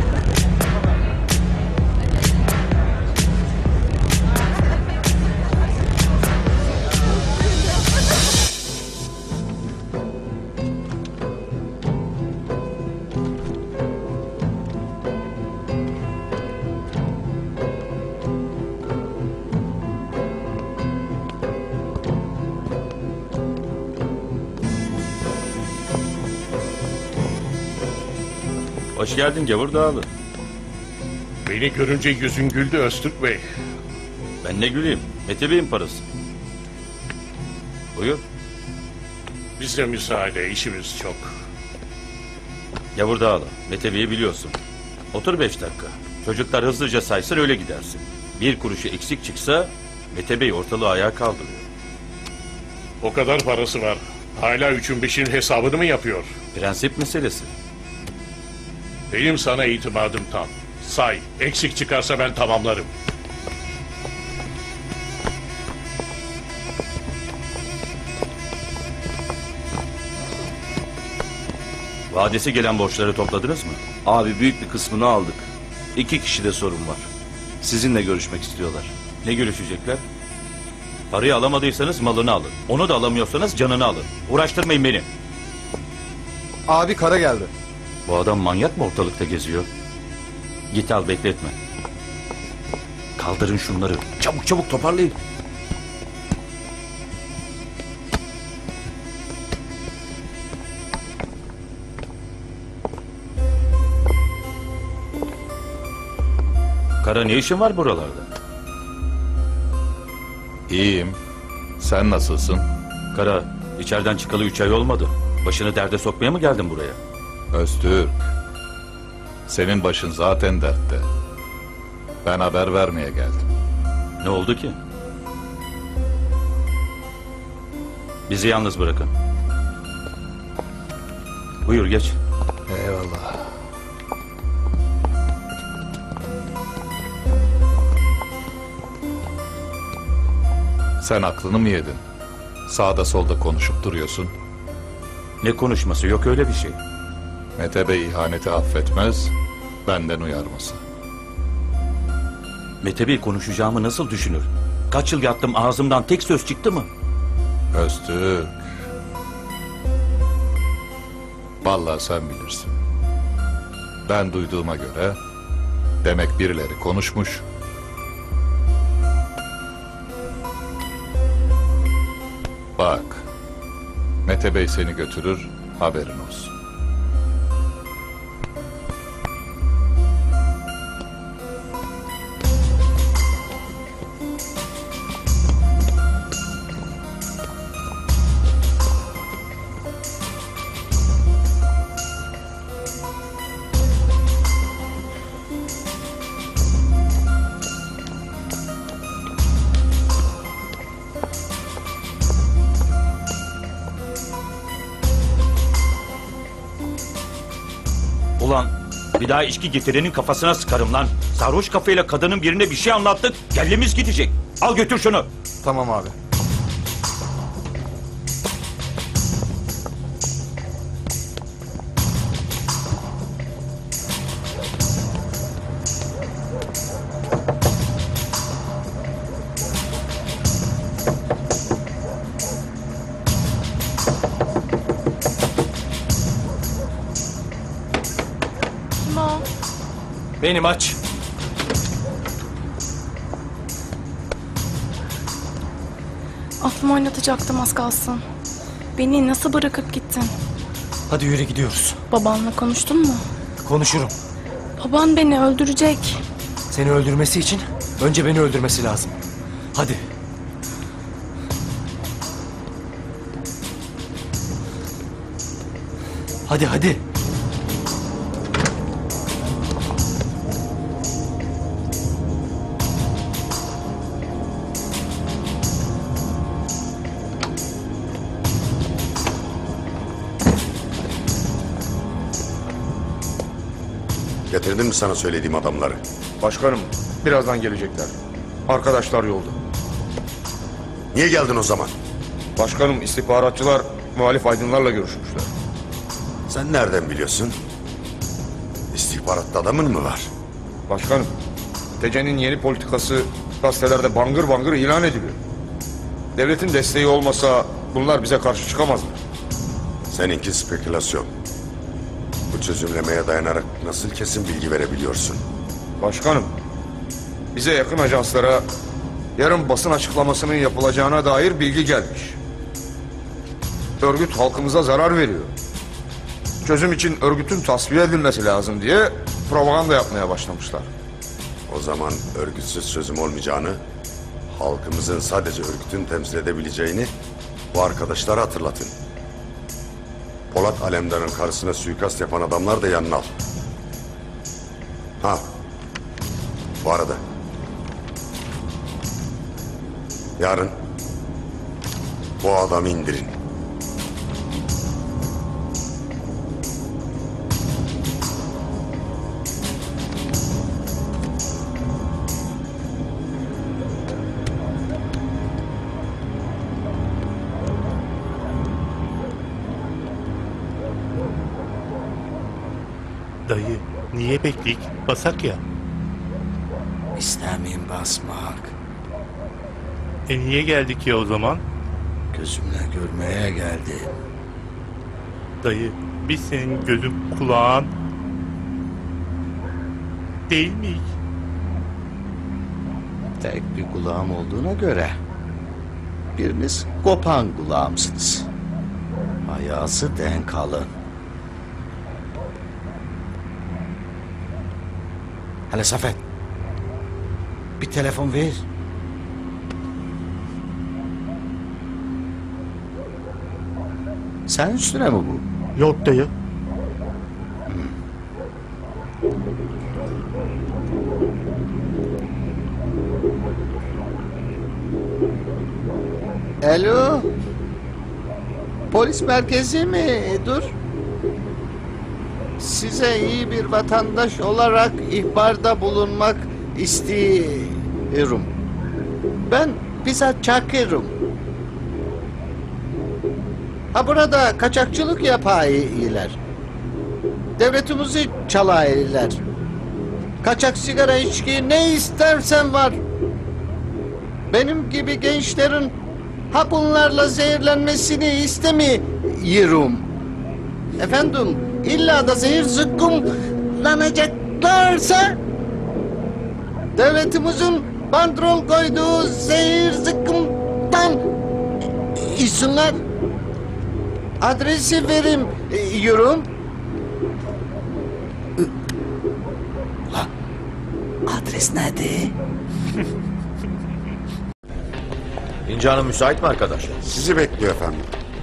S13: Hoş geldin Gavur Dağlı.
S6: Beni görünce yüzün güldü Öztürk Bey.
S13: Ben ne güleyim? Mete Bey'in parası. Buyur.
S6: Bize müsaade, işimiz çok.
S13: Gavur Dağlı, Mete Bey'i biliyorsun. Otur 5 dakika. Çocuklar hızlıca saysın öyle gidersin. Bir kuruşu eksik çıksa Mete Bey ortalığı ayağa kaldırıyor.
S6: O kadar parası var. Hala 3'ün 5'in hesabını mı yapıyor?
S13: Prensip meselesi.
S6: Benim sana itimadım tam. Say, eksik çıkarsa ben tamamlarım.
S13: Vadesi gelen borçları topladınız mı?
S22: Abi büyük bir kısmını aldık. 2 kişide sorun var. Sizinle görüşmek istiyorlar.
S13: Ne görüşecekler? Parayı alamadıysanız malını alın. Onu da alamıyorsanız canını alın. Uğraştırmayın beni.
S15: Abi kara geldi.
S13: Bu adam manyak mı ortalıkta geziyor? Git al, bekletme. Kaldırın şunları. Çabuk çabuk toparlayın. Kara, ne işin var buralarda?
S11: İyiyim. Sen nasılsın?
S13: Kara, içeriden çıkalı 3 ay olmadı. Başını derde sokmaya mı geldin buraya?
S11: Öztürk. Senin başın zaten dertte. Ben haber vermeye geldim.
S13: Ne oldu ki? Bizi yalnız bırakın. Buyur geç.
S11: Eyvallah. Sen aklını mı yedin? Sağda solda konuşup duruyorsun.
S13: Ne konuşması, yok öyle bir şey.
S11: Mete Bey ihaneti affetmez, benden uyarması.
S13: Mete Bey konuşacağımı nasıl düşünür? Kaç yıl yattım, ağzımdan tek söz çıktı mı?
S11: Öztürk. Vallahi sen bilirsin. Ben duyduğuma göre demek birileri konuşmuş. Bak, Mete Bey seni götürür, haberin olsun.
S13: Ulan bir daha içki getirenin kafasına sıkarım lan. Sarhoş kafayla kadının birine bir şey anlattık. Kellemiz gidecek. Al götür şunu.
S15: Tamam abi.
S4: Kim o?
S1: Benim, aç.
S23: Aklımı oynatacaktım az kalsın. Beni nasıl bırakıp gittin?
S1: Hadi yürü, gidiyoruz.
S23: Babanla konuştun mu?
S1: Konuşurum.
S23: Baban beni öldürecek.
S1: Seni öldürmesi için önce beni öldürmesi lazım. Hadi. Hadi hadi.
S10: Getirdin mi sana söylediğim adamları?
S15: Başkanım birazdan gelecekler. Arkadaşlar yolda.
S2: Niye geldin o zaman?
S15: Başkanım, istihbaratçılar muhalif aydınlarla görüşmüşler.
S2: Sen nereden biliyorsun? İstihbaratta adamın mı var?
S15: Başkanım, TC'nin yeni politikası gazetelerde bangır bangır ilan ediliyor. Devletin desteği olmasa bunlar bize karşı çıkamazlar.
S2: Seninki spekülasyon. Bu çözümlemeye dayanarak nasıl kesin bilgi verebiliyorsun?
S15: Başkanım, bize yakın ajanslara yarın basın açıklamasının yapılacağına dair bilgi gelmiş. Örgüt halkımıza zarar veriyor. Çözüm için örgütün tasfiye edilmesi lazım diye propaganda yapmaya başlamışlar.
S2: O zaman örgütsüz çözüm olmayacağını, halkımızın sadece örgütün temsil edebileceğini bu arkadaşlara hatırlatın. Polat Alemdar'ın karşısına suikast yapan adamlar da yanına al. Ha, bu arada yarın bu adamı indirin.
S3: Dayı, niye bekleyik? Basak ya.
S9: İstemeyim basmak.
S3: Niye geldik ya o zaman?
S9: Gözümle görmeye geldim.
S3: Dayı, biz senin gözün kulağın değil miyiz?
S9: Tek bir kulağım olduğuna göre biriniz kopan kulağımsınız. Ayağısı denk alın. Hele Safet, bir telefon ver. Sen üstüne mi bu?
S3: Yok dayı.
S9: Alo. Polis merkezi mi? Dur. Size iyi bir vatandaş olarak ihbarda bulunmak istiyorum. Ben bizzat Çakır'ım. Ha, burada kaçakçılık yapaylar. Devletimizi çalaylar. Kaçak sigara, içki, ne istersen var. Benim gibi gençlerin ha bunlarla zehirlenmesini istemiyorum. Efendim, illa da zehir zıkkımlanacaklarsa devletimizin bandrol koyduğu zehir zıkkımdan içsinler. Adresi verim yorum. Adres nerede?
S2: İnci Hanım müsait mi arkadaşlar? Sizi bekliyor efendim.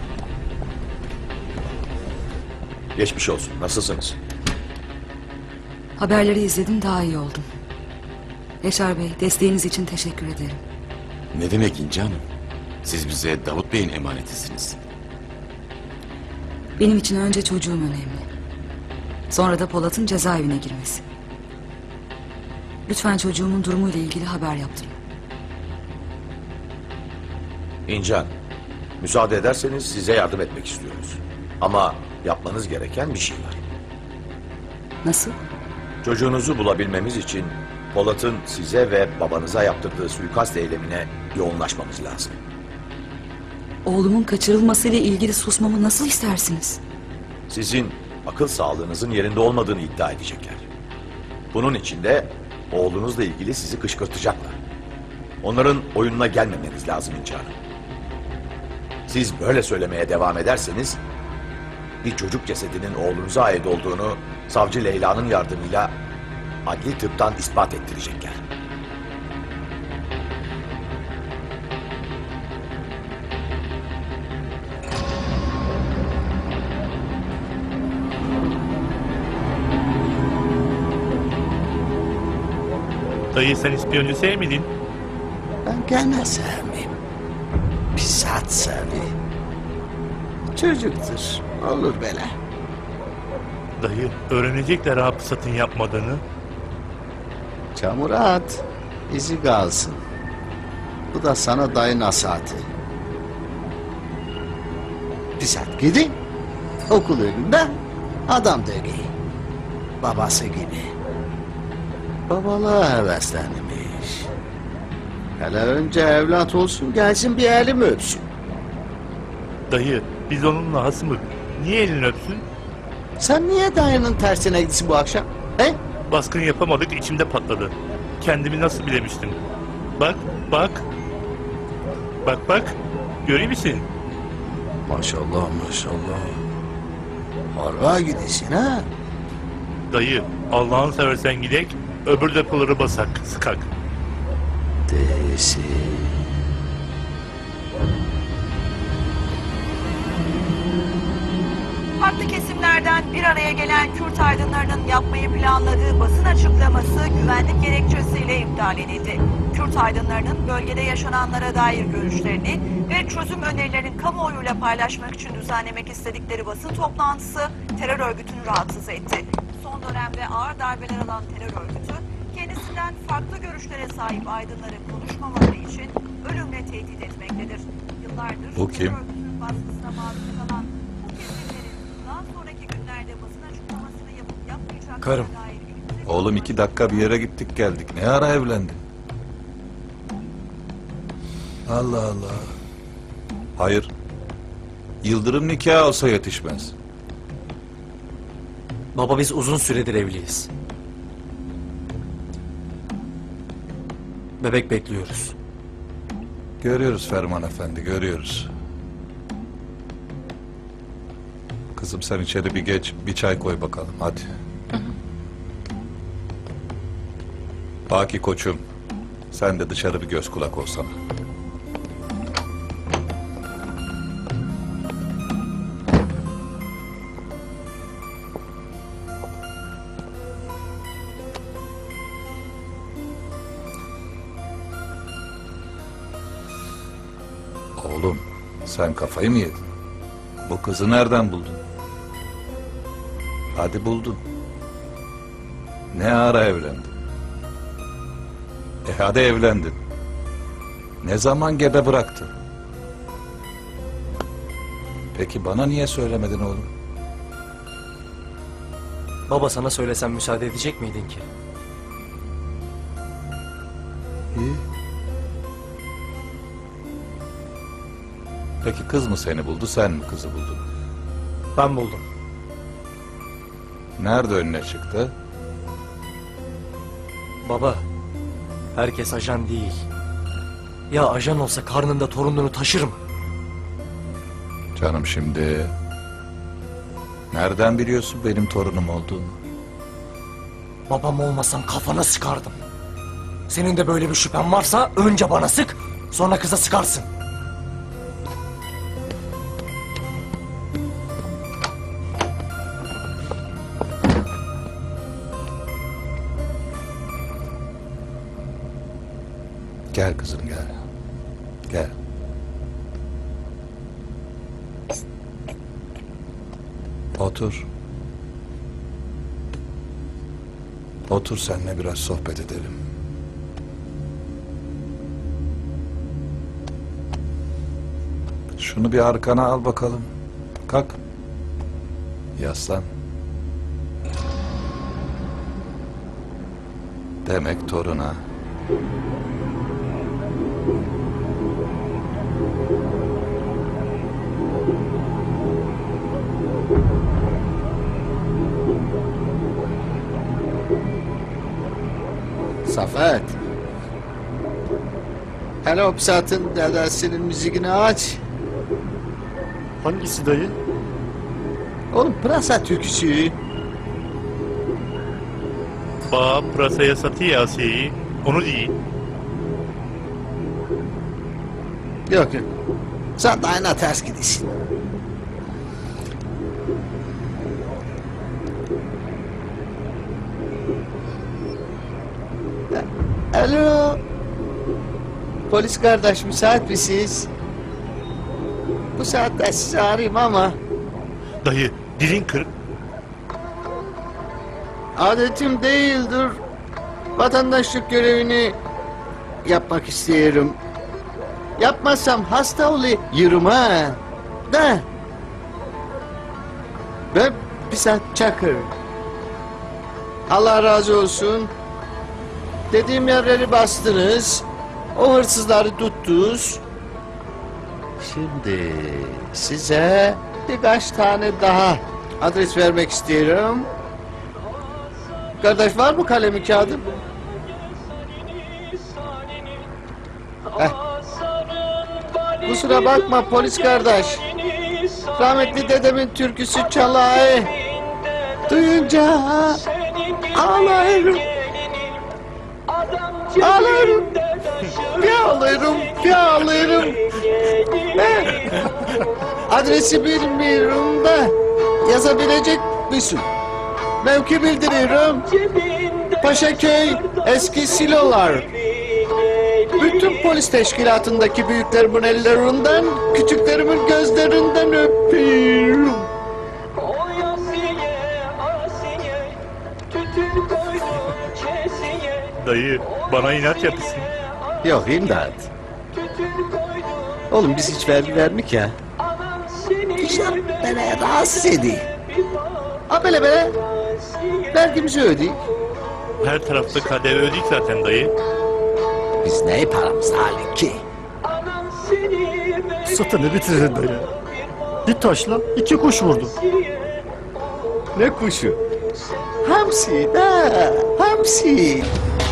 S24: Geçmiş olsun. Nasılsınız?
S5: Haberleri izledim, daha iyi oldum. Yaşar Bey, desteğiniz için teşekkür ederim.
S24: Ne demek İnci Hanım? Siz bize Davut Bey'in emanetisiniz.
S5: Benim için önce çocuğum önemli. Sonra da Polat'ın cezaevine girmesi. Lütfen çocuğumun durumuyla ilgili haber yaptırın.
S24: İnci Hanım, müsaade ederseniz size yardım etmek istiyoruz. Ama yapmanız gereken bir şey var.
S5: Nasıl?
S24: Çocuğunuzu bulabilmemiz için Polat'ın size ve babanıza yaptırdığı suikast eylemine yoğunlaşmamız lazım.
S5: Oğlumun kaçırılmasıyla ilgili susmamı nasıl istersiniz?
S24: Sizin akıl sağlığınızın yerinde olmadığını iddia edecekler. Bunun için de oğlunuzla ilgili sizi kışkırtacaklar. Onların oyununa gelmemeniz lazım İnci Hanım. Siz böyle söylemeye devam ederseniz bir çocuk cesedinin oğlunuza ait olduğunu savcı Leyla'nın yardımıyla adli tıptan ispat ettirecekler.
S3: Dayı, sen ispiyoncu sevmedin?
S9: Ben gene sevmeyeyim. Bizzat sevmeyeyim. Çocuktur. Olur böyle.
S3: Dayı, öğrenecekler hapsatın yapmadığını.
S9: Çamura at. İzi kalsın. Bu da sana dayı nasihatı. Dizat gidin. Okul önünde adam dögeyi. Babası gibi. Babalığa heveslenmiş. Hele önce evlat olsun gelsin bir elimi öpsün.
S3: Dayı biz onunla hasmık. Niye elini öpsün?
S9: Sen niye dayının tersine gidiyorsun bu akşam? He?
S3: Baskın yapamadık içimde patladı. Kendimi nasıl bilemiştim. Bak bak. Bak bak. Görüyor musun?
S9: Maşallah maşallah. Harba gidiyorsun ha?
S3: Dayı Allah'ını seversen gidek. Öbür depoları basak sıkak.
S9: Değilsin.
S8: Farklı kesimlerden bir araya gelen Kürt aydınlarının yapmayı planladığı basın açıklaması güvenlik gerekçesiyle iptal edildi. Kürt aydınlarının bölgede yaşananlara dair görüşlerini ve çözüm önerilerini kamuoyuyla paylaşmak için düzenlemek istedikleri basın toplantısı terör örgütünü rahatsız etti. Son dönemde ağır darbeler alan terör örgütü kendisinden farklı görüşlere sahip aydınları konuşmamaları için ölümle tehdit etmektedir. Yıllardır
S11: Bu kim?
S8: terör örgütünün baskısına maruz kalan bu kesimlerin daha sonraki günlerde basın açıklamasını yapıp yapmayacaklarına
S11: Karım.
S8: dair
S11: Oğlum 2 dakika bir yere gittik geldik. Ne ara evlendin? Allah Allah. Hayır. Yıldırım nikahı olsa yetişmez.
S1: Baba biz uzun süredir evliyiz. Bebek bekliyoruz.
S11: Görüyoruz Ferman Efendi, görüyoruz. Kızım sen içeri bir geç, bir çay koy bakalım hadi. Baki koçum, sen de dışarı bir göz kulak olsana. Oğlum, sen kafayı mı yedin? Bu kızı nereden buldun? Hadi buldun. Ne ara evlendin? Hadi evlendin. Ne zaman gebe bıraktın? Peki bana niye söylemedin oğlum?
S1: Baba sana söylesem müsaade edecek miydin ki?
S11: İyi. Peki kız mı seni buldu, sen mi kızı buldun?
S1: Ben buldum.
S11: Nerede önüne çıktı?
S1: Baba, herkes ajan değil. Ya ajan olsa karnında torununu taşır mı?
S11: Canım şimdi... Nereden biliyorsun benim torunum olduğunu?
S1: Babam olmasam kafana sıkardım. Senin de böyle bir şüphen varsa önce bana sık, sonra kıza sıkarsın.
S11: Gel kızım gel. Gel. Otur. Otur seninle biraz sohbet edelim. Şunu bir arkana al bakalım. Kalk. Yaslan. Demek toruna.
S9: Safet. Hele o Psat'ın dedesinin müziğini aç.
S1: Hangisi dayı?
S9: Oğlum pırasa türküsü.
S3: Bağ pırasaya satıyor Asiye'yi. Onu değil.
S9: Yok yok. Sen dayına ters gidiyorsun. Alo. Polis kardeş müsait misiniz? Bu saatte sizi arayayım ama
S3: Dayı dilin kırık.
S9: adetim değildir. Vatandaşlık görevini yapmak istiyorum. Yapmazsam hasta oluyorum ha. Da. Ben Pisat Çakır. Allah razı olsun. Dediğim yerleri bastınız. O hırsızları tuttunuz. Şimdi size birkaç tane daha adres vermek istiyorum. Kardeş var mı kalemi kağıdın? Kusura bakma polis kardeş. Rahmetli dedemin türküsü çalay. Duyunca ağlarım. Ağlarım. Bir ağlarım. Adresi bilmiyorum da yazabilecek misin? Mevki bildiriyorum. Paşaköy, eski silolar. Bütün polis teşkilatındaki büyüklerimin ellerinden, küçüklerimin gözlerinden öpüyorum.
S3: Dayı bana inat yapısın.
S9: Yok imdat. Oğlum biz hiç vergi vermik ya. İşte beni rahatsız ediyor. Ha böyle vergimizi ödeyik.
S3: Her tarafta KDV ödedik zaten dayı.
S9: Biz ne paramız hali ki?
S14: Satını bitirdin dayı. Bir taşla 2 kuş vurdu.
S9: Ne kuşu? Hamsi da, hamsi.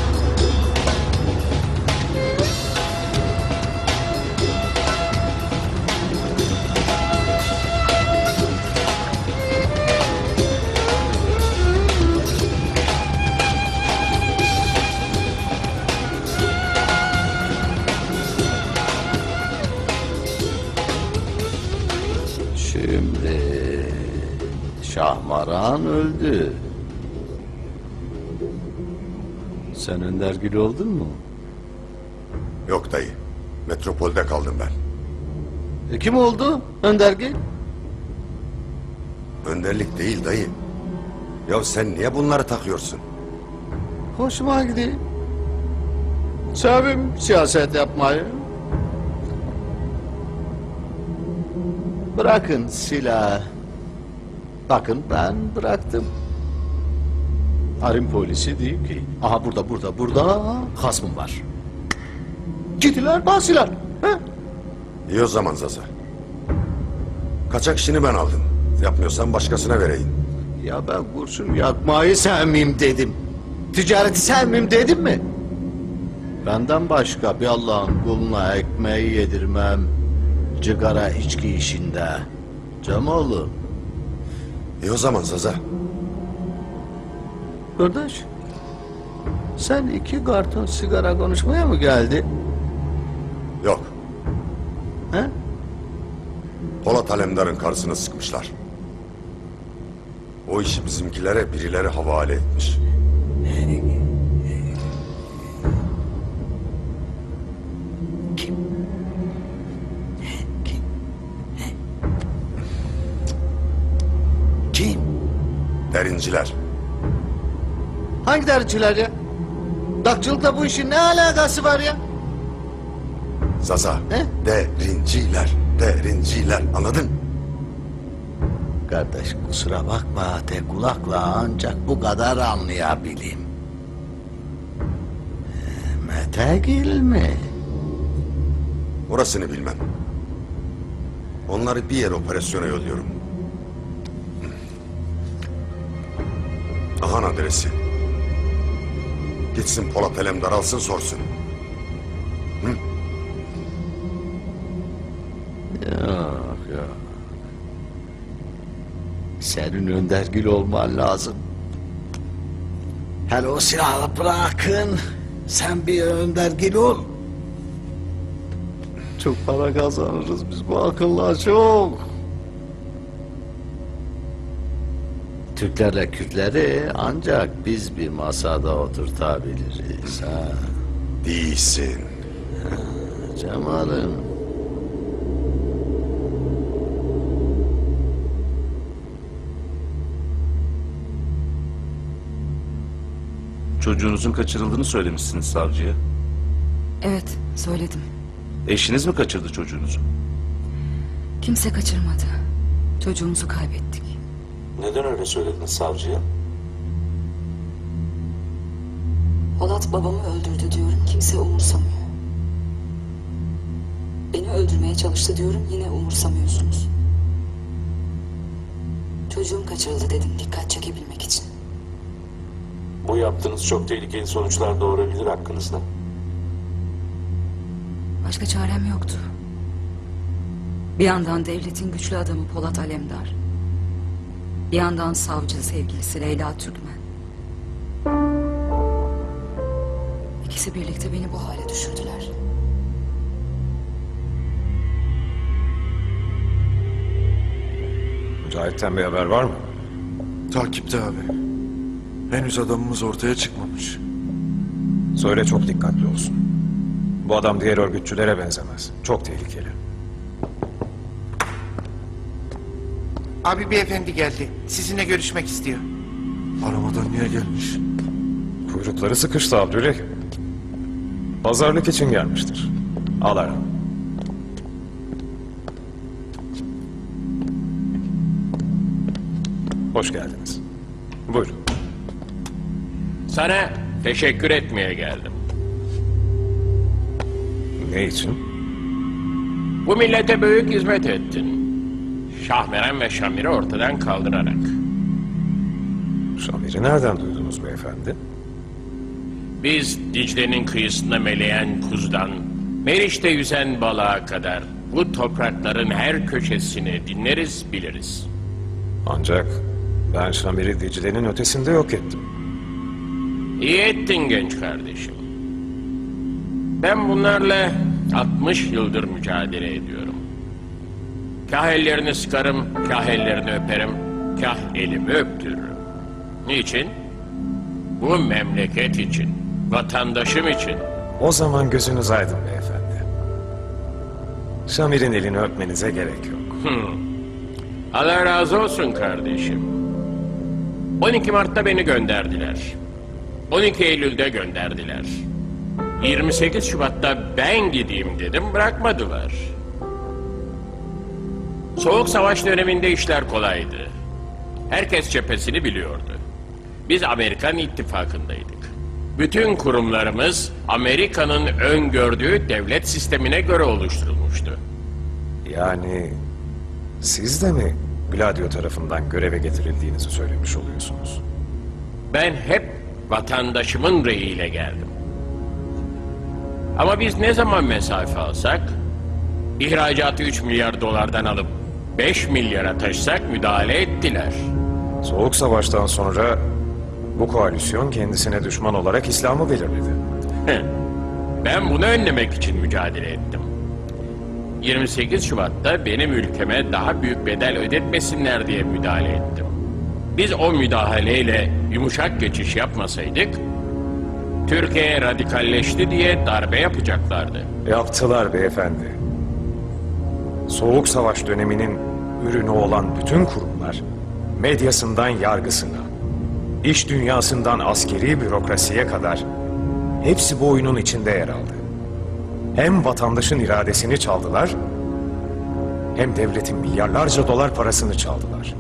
S9: Şimdi Şahmaran öldü. Sen Öndergil oldun mu?
S2: Yok dayı. Metropolde kaldım ben.
S9: Kim oldu Öndergil?
S2: Önderlik değil dayı. Ya sen niye bunları takıyorsun?
S9: Hoşuma gidiyor. Sevim siyaset yapmayı. Bırakın silah. Bakın ben bıraktım. Arım polisi değil ki. Aha burada hasmım var. Gittiler basılar.
S2: İyi o zaman Zaza. Kaçak işini ben aldım. Yapmıyorsan başkasına vereyim.
S9: Ya ben kurşun yakmayı sevmeyeyim dedim. Ticareti sevmeyeyim dedim mi? Benden başka bir Allah'ın kuluna ekmeği yedirmem. Cigara içki işinde. Cemal'ım.
S2: İyi o zaman Zaza.
S9: Kardeş. Sen 2 karton sigara konuşmaya mı geldin?
S2: Yok.
S9: He?
S2: Polat Alemdar'ın karşısına sıkmışlar. O işi bizimkilere birileri havale etmiş.
S9: Kim?
S2: Derinciler.
S9: Hangi derinciler ya? Dakçılıkla bu işin ne alakası var ya?
S2: Zaza. Derinciler. Anladın?
S9: Kardeş kusura bakma tek kulakla ancak bu kadar anlayabileyim. Metegil mi?
S2: Orasını bilmem. Onları bir yer operasyona yolluyorum. Aha adresi. Gitsin Polat Alemdar alsın sorsun. Hı?
S9: Yok. Senin Öndergil olman lazım. Hele o silahı bırakın. Sen bir Öndergil ol. Çok para kazanırız biz bu akılla çok. Türklerle Kürtleri ancak biz bir masada oturtabiliriz. Ha.
S2: Değilsin.
S9: Cemal'im.
S22: Çocuğunuzun kaçırıldığını söylemişsiniz savcıya.
S5: Evet, söyledim.
S22: Eşiniz mi kaçırdı çocuğunuzu?
S5: Kimse kaçırmadı. Çocuğumuzu kaybettik.
S7: Neden öyle söylediniz savcıya?
S5: Polat babamı öldürdü diyorum, kimse umursamıyor. Beni öldürmeye çalıştı diyorum, yine umursamıyorsunuz. Çocuğum kaçırıldı dedim, dikkat çekebilmek için.
S7: Bu yaptığınız çok tehlikeli sonuçlar doğurabilir hakkınızda.
S5: Başka çarem yoktu. Bir yandan devletin güçlü adamı Polat Alemdar. Bir yandan savcı sevgilisi Leyla Türkmen. İkisi birlikte beni bu hale düşürdüler.
S16: Mücahit'ten bir haber var mı?
S18: Takipte abi. Henüz adamımız ortaya çıkmamış.
S16: Söyle çok dikkatli olsun. Bu adam diğer örgütçülere benzemez. Çok tehlikeli.
S19: Abi beyefendi geldi. Sizinle görüşmek istiyor.
S18: Aramadan niye gelmiş?
S16: Kuyrukları sıkıştı Abdüley. Pazarlık için gelmiştir. Al ara. Hoş geldiniz. Buyurun.
S20: Sana teşekkür etmeye geldim.
S16: Ne için?
S20: Bu millete büyük hizmet ettin. Şahmeran ve Şamir'i ortadan kaldırarak.
S16: Şamir'i nereden duydunuz beyefendi?
S20: Biz Dicle'nin kıyısında meleyen kuzudan, Meriç'te yüzen balığa kadar bu toprakların her köşesini dinleriz, biliriz.
S16: Ancak ben Şamir'i Dicle'nin ötesinde yok ettim.
S20: İyi ettin genç kardeşim. Ben bunlarla 60 yıldır mücadele ediyorum. Kah ellerini sıkarım, kah ellerini öperim, kah elimi öptürürüm. Niçin? Bu memleket için, vatandaşım için.
S16: O zaman gözünüz aydın beyefendi. Şamir'in elini öpmenize gerek yok.
S20: Allah razı olsun kardeşim. 12 Mart'ta beni gönderdiler. 12 Eylül'de gönderdiler. 28 Şubat'ta ben gideyim dedim, bırakmadılar. Soğuk Savaş döneminde işler kolaydı. Herkes cephesini biliyordu. Biz Amerikan ittifakındaydık. Bütün kurumlarımız Amerika'nın öngördüğü devlet sistemine göre oluşturulmuştu.
S16: Yani siz de mi Gladio tarafından göreve getirildiğinizi söylemiş oluyorsunuz?
S20: Ben hep vatandaşımın reyiyle geldim. Ama biz ne zaman mesafe alsak, ihracatı 3 milyar dolardan alıp 5 milyara taşısak müdahale ettiler.
S16: Soğuk Savaş'tan sonra bu koalisyon kendisine düşman olarak İslam'ı belirledi.
S20: Ben bunu önlemek için mücadele ettim. 28 Şubat'ta benim ülkeme daha büyük bedel ödetmesinler diye müdahale ettim. Biz o müdahaleyle yumuşak geçiş yapmasaydık, Türkiye radikalleşti diye darbe yapacaklardı.
S16: Yaptılar beyefendi. Soğuk Savaş döneminin ürünü olan bütün kurumlar, medyasından yargısına, iş dünyasından askeri bürokrasiye kadar hepsi bu oyunun içinde yer aldı. Hem vatandaşın iradesini çaldılar, hem devletin milyarlarca dolar parasını çaldılar.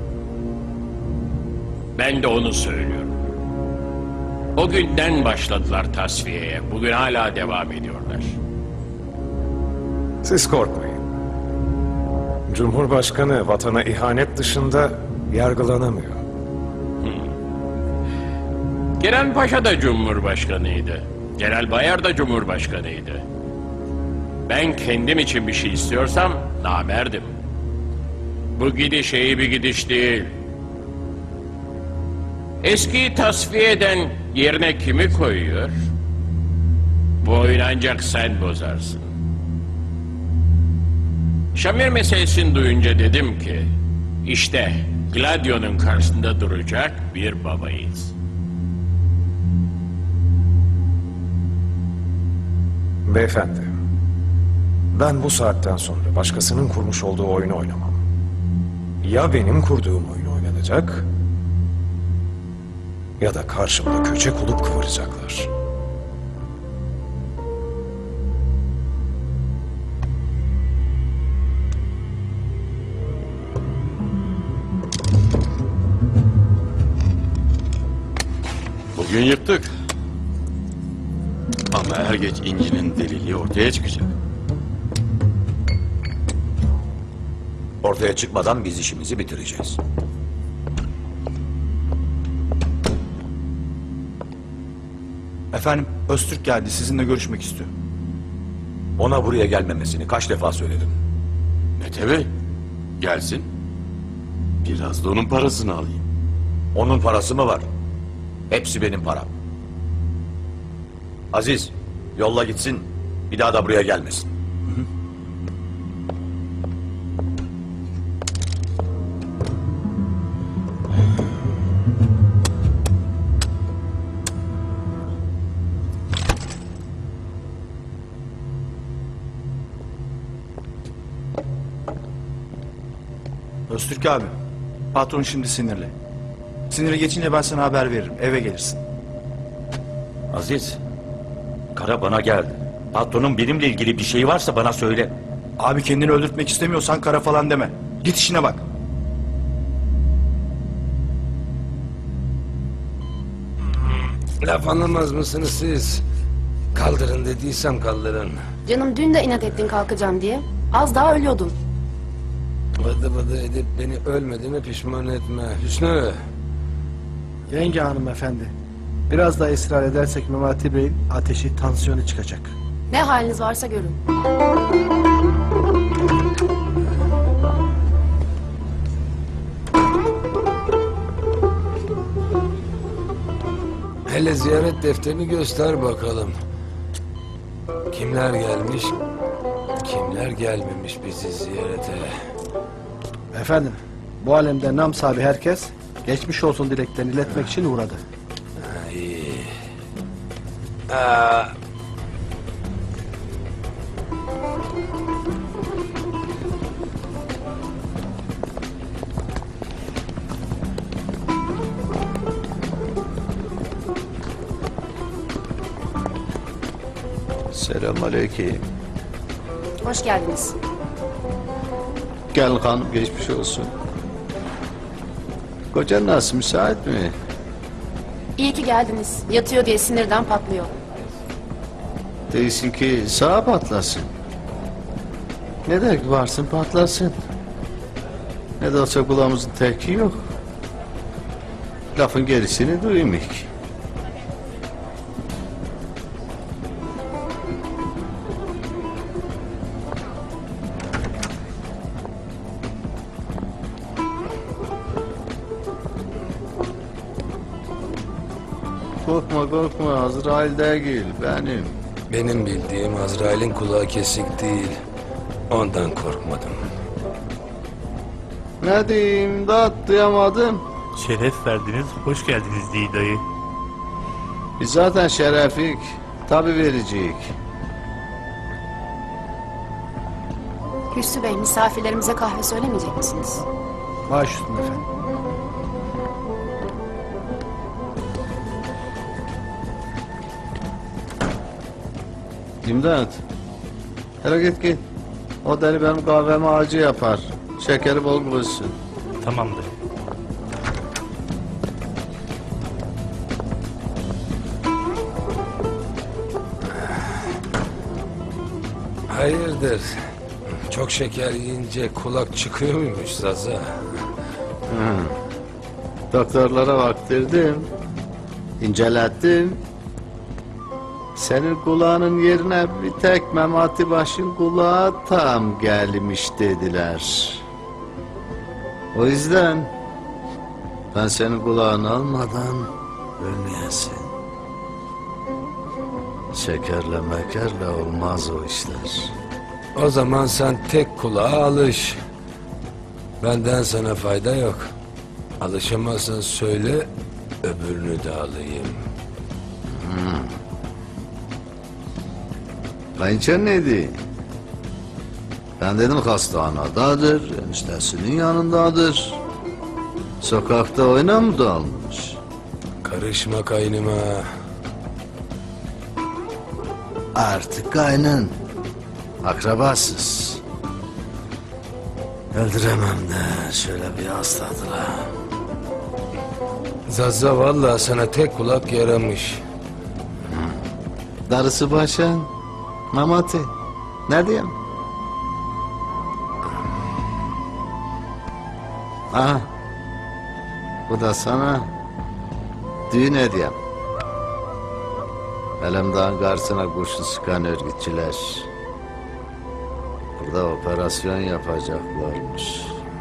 S20: Ben de onu söylüyorum. O günden başladılar tasfiyeye, bugün hala devam ediyorlar.
S16: Siz korkmayın. Cumhurbaşkanı vatana ihanet dışında yargılanamıyor.
S20: Kenan Paşa da Cumhurbaşkanıydı. Celal Bayar da Cumhurbaşkanıydı. Ben kendim için bir şey istiyorsam namerdim. Bu gidiş iyi bir gidiş değil. Eskiyi tasfiye eden yerine kimi koyuyor? Bu oyunu ancak sen bozarsın. Şamir meselesini duyunca dedim ki, işte Gladio'nun karşısında duracak bir babayız.
S16: Beyefendi, ben bu saatten sonra başkasının kurmuş olduğu oyunu oynamam. Ya benim kurduğum oyun oynanacak, ya da karşımda köçek olup kıvıracaklar.
S20: yırttık. Ama er geç İnci'nin deliliği ortaya çıkacak.
S24: Ortaya çıkmadan biz işimizi bitireceğiz.
S6: Efendim, Öztürk geldi. Sizinle görüşmek istiyor.
S24: Ona buraya gelmemesini kaç defa söyledim.
S20: Mete Bey, gelsin. Biraz da onun parasını alayım.
S24: Onun parası mı var? Hepsi benim param. Aziz, yolla gitsin. Bir daha da buraya gelmesin.
S6: Öztürk abi, patron şimdi sinirli. Siniri geçince ben sana haber veririm. Eve gelirsin.
S13: Aziz, Kara bana geldi. Patronun benimle ilgili bir şey varsa bana söyle.
S6: Abi kendini öldürtmek istemiyorsan Kara falan deme. Git işine bak.
S7: Laf anlamaz mısınız siz? Kaldırın dediysem kaldırın.
S4: Canım dün de inat ettin kalkacağım diye. Az daha ölüyordun.
S7: Vıdı vıdı edip beni ölmediğime pişman etme. Hüsnü.
S14: Yenge hanımefendi. Biraz daha ısrar edersek Memati Bey'in ateşi, tansiyonu çıkacak.
S4: Ne haliniz varsa görün.
S7: Hele ziyaret defterini göster bakalım. Kimler gelmiş, kimler gelmemiş bizi ziyarete.
S14: Efendim, bu alemde nam sahibi herkes geçmiş olsun dileklerini iletmek için uğradı.
S7: İyi.
S9: Selamünaleyküm.
S4: Hoş geldiniz.
S9: Gel hanım, geçmiş olsun. Kocan nasıl, müsait mi?
S4: İyi ki geldiniz. Yatıyor diye sinirden patlıyor.
S9: Değilsin ki sağa patlasın. Ne demek varsın patlasın. Ne de olsa kulağımızın teki yok. Lafın gerisini duymayık. Korkma korkma, Azrail değil benim.
S7: Benim bildiğim Azrail'in kulağı kesik değil. Ondan korkmadım.
S9: Ne diyeyim, duyamadım.
S3: Şeref verdiniz, hoş geldiniz diye dayı.
S9: Biz zaten şerefik, tabi vericiyik.
S4: Hüsnü Bey, misafirlerimize kahve söylemeyecek misiniz?
S14: Baş üstüne efendim.
S9: İmdat. Hele git. O deli benim kahvemi acı yapar. Şekeri bol buluşsun.
S3: Tamamdır.
S7: Hayırdır? Çok şeker yiyince kulak çıkıyor muymuş Zaza?
S9: Doktorlara baktırdım. İncelettim. Senin kulağının yerine bir tek Memati Baş'ın kulağı tam gelmiş dediler. O yüzden ben senin kulağını almadan ölmeyesin. Şekerle mekerle olmaz o işler.
S7: O zaman sen tek kulağa alış. Benden sana fayda yok. Alışamazsan söyle, öbürünü de alayım.
S9: Kayınço neydi? Ben dedim hastanadadır, eniştesinin yanındadır. Sokakta oyna mı dalmış?
S7: Karışma kaynıma.
S9: Artık kaynın. Akrabasız. Öldüremem de şöyle bir hastadır ha.
S7: Zaza vallahi sana tek kulak yaramış.
S9: Darısı başın. Mamati. Ne diyeyim? Aha. Bu da sana düğün hediyem. Elimden karşısına kurşun sıkan örgütçüler burada operasyon yapacaklarmış.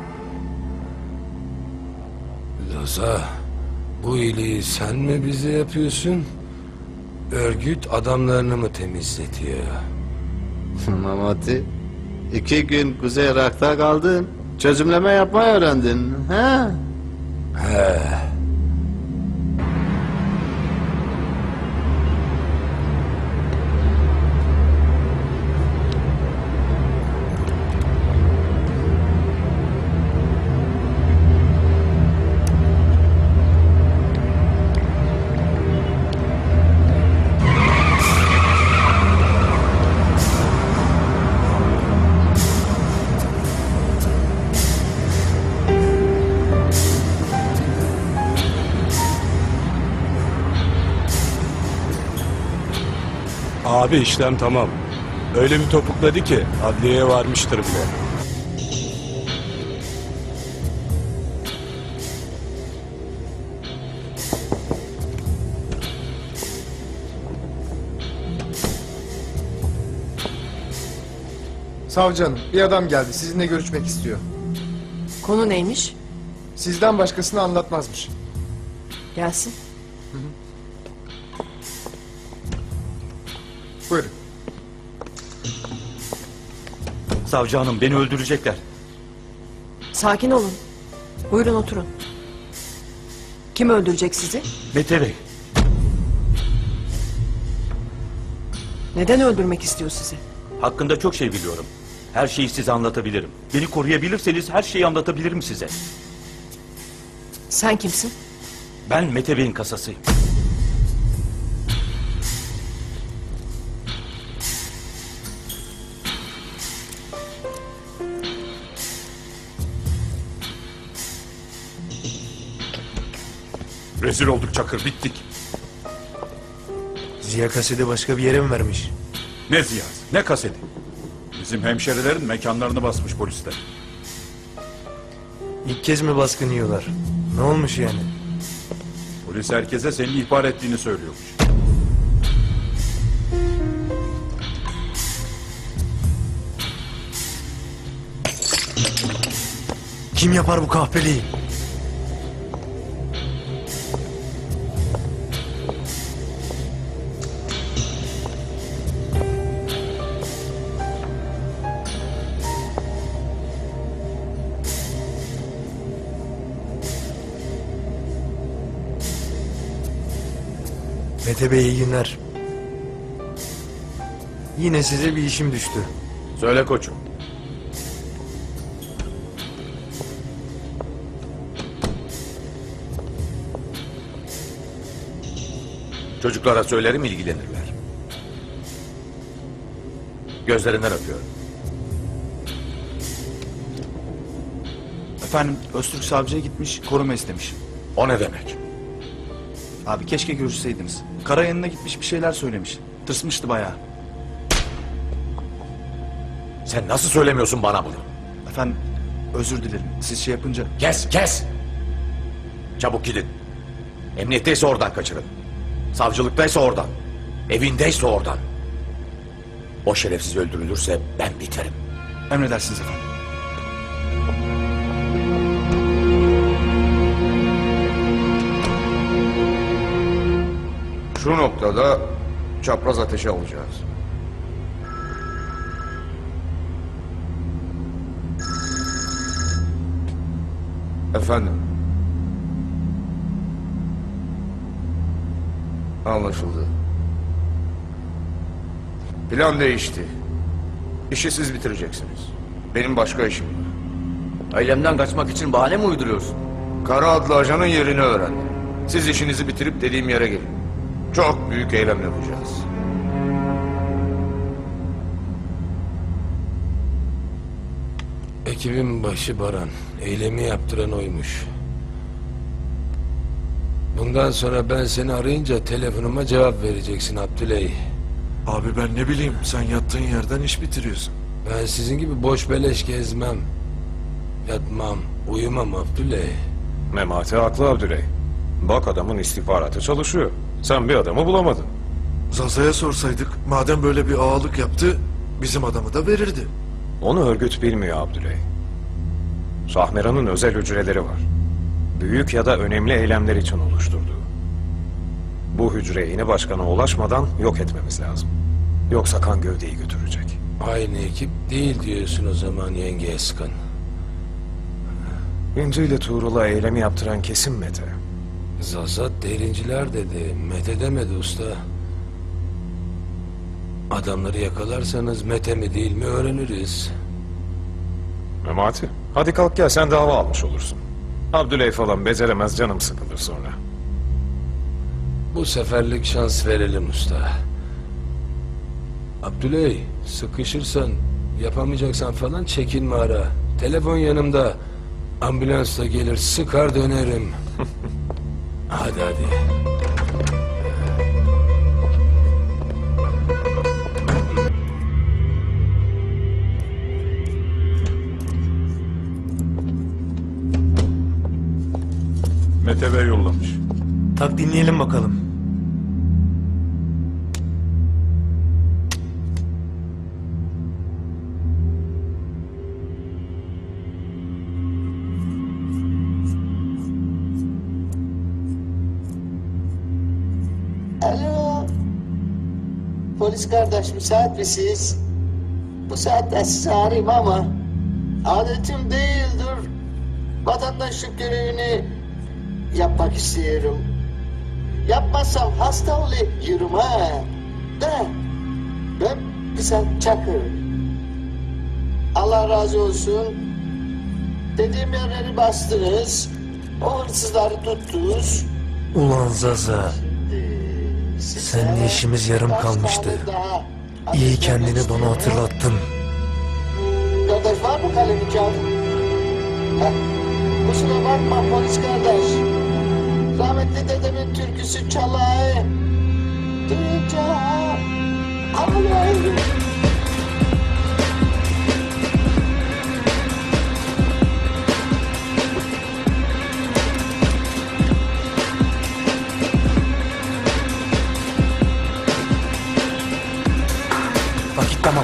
S7: Zaza, bu iyiliği sen mi bize yapıyorsun? Örgüt adamlarını mı temizletiyor?
S9: Mamati, 2 gün Kuzey Irak'ta kaldın. Çözümleme yapmayı öğrendin. He?
S7: He.
S12: Abi işlem tamam. Öyle bir topukladı ki adliyeye varmıştır bile.
S17: Savcı hanım, bir adam geldi. Sizinle görüşmek istiyor.
S4: Konu neymiş?
S17: Sizden başkasını anlatmazmış.
S4: Gelsin.
S17: Buyurun.
S21: Savcı hanım, beni öldürecekler.
S4: Sakin olun. Buyurun oturun. Kim öldürecek sizi?
S21: Mete Bey.
S4: Neden öldürmek istiyor sizi?
S21: Hakkında çok şey biliyorum. Her şeyi size anlatabilirim. Beni koruyabilirseniz her şeyi anlatabilirim size.
S4: Sen kimsin?
S21: Ben Mete Bey'in kasasıyım.
S12: Rezil olduk Çakır, bittik.
S6: Ziya kaseti başka bir yere mi vermiş?
S12: Ne ziyaz, ne kaseti? Bizim hemşerilerin mekanlarını basmış polisler.
S6: İlk kez mi baskın yiyorlar? Ne olmuş yani?
S12: Polis herkese seni ihbar ettiğini söylüyormuş.
S6: Kim yapar bu kahpeliği? Mete Bey iyi günler. Yine size bir işim düştü.
S24: Söyle koçum. Çocuklara söylerim, ilgilenirler. Gözlerinden öpüyorum.
S6: Efendim Öztürk savcıya gitmiş, koruma istemiş.
S24: O ne demek?
S6: Abi keşke görüşseydiniz. Karayan'ına gitmiş, bir şeyler söylemiş. Tırsmıştı bayağı.
S24: Sen nasıl söylemiyorsun bana bunu?
S6: Efendim özür dilerim. Siz şey yapınca...
S24: Kes! Çabuk gidin. Emniyetteyse oradan kaçırın. Savcılıktaysa oradan. Evindeyse oradan. O şerefsiz öldürülürse ben biterim.
S6: Emredersiniz efendim.
S15: Şu noktada çapraz ateşe alacağız. Efendim. Anlaşıldı. Plan değişti. İşi siz bitireceksiniz. Benim başka işim var.
S24: Eylemden kaçmak için bahane mi uyduruyorsun?
S15: Kara adlı ajanın yerini öğrendim. Siz işinizi bitirip dediğim yere gelin. Çok büyük eylem yapacağız.
S7: Ekibin başı Baran. Eylemi yaptıran oymuş. Bundan sonra ben seni arayınca telefonuma cevap vereceksin Abdüley.
S18: Abi ben ne bileyim, sen yattığın yerden iş bitiriyorsun.
S7: Ben sizin gibi boş beleş gezmem. Yatmam, uyumam Abdüley.
S16: Memati haklı Abdüley. Bak adamın istihbaratı çalışıyor. Sen bir adamı bulamadın.
S18: Zaza'ya sorsaydık, madem böyle bir ağalık yaptı, bizim adamı da verirdi.
S16: Onu örgüt bilmiyor Abdüley. Sahmeran'ın özel hücreleri var. Büyük ya da önemli eylemler için oluşturduğu. Bu hücre yeni başkana ulaşmadan yok etmemiz lazım. Yoksa kan gövdeyi götürecek.
S7: Aynı ekip değil diyorsun o zaman yenge Eskan.
S16: İnci ile Tuğrul'a eylemi yaptıran kesin Mete.
S7: Zazat derinciler dedi. Mete demedi usta. Adamları yakalarsanız Mete mi değil mi öğreniriz.
S16: Memati, hadi kalk gel, sen de hava almış olursun. Abdüley falan beceremez, canım sıkılır sonra.
S7: Bu seferlik şans verelim usta. Abdüley, sıkışırsan, yapamayacaksan falan çekinme ara. Telefon yanımda. Ambulansla gelir, sıkar dönerim. Hadi hadi.
S12: Mete Bey yollamış.
S1: Tak dinleyelim bakalım.
S8: Alo. Polis kardeş, müsait misiniz? Bu saatte sizi arayayım ama adetim değildir. Vatandaşlık görevini yapmak istiyorum. Yapmazsam hasta oluyorum ha. De. Ben bir Çakır. Allah razı olsun. Dediğim yerleri bastınız. O hırsızları tuttunuz.
S1: Ulan Zaza. Seninle işimiz yarım kalmıştı. İyi kendini bana hatırlattın.
S8: Kardeş var mı kalemi kağıt? Kusura bakma polis kardeş. Rahmetli dedemin türküsü çalay. Diyeceğim. Allah'ım.
S1: Vakit tamam.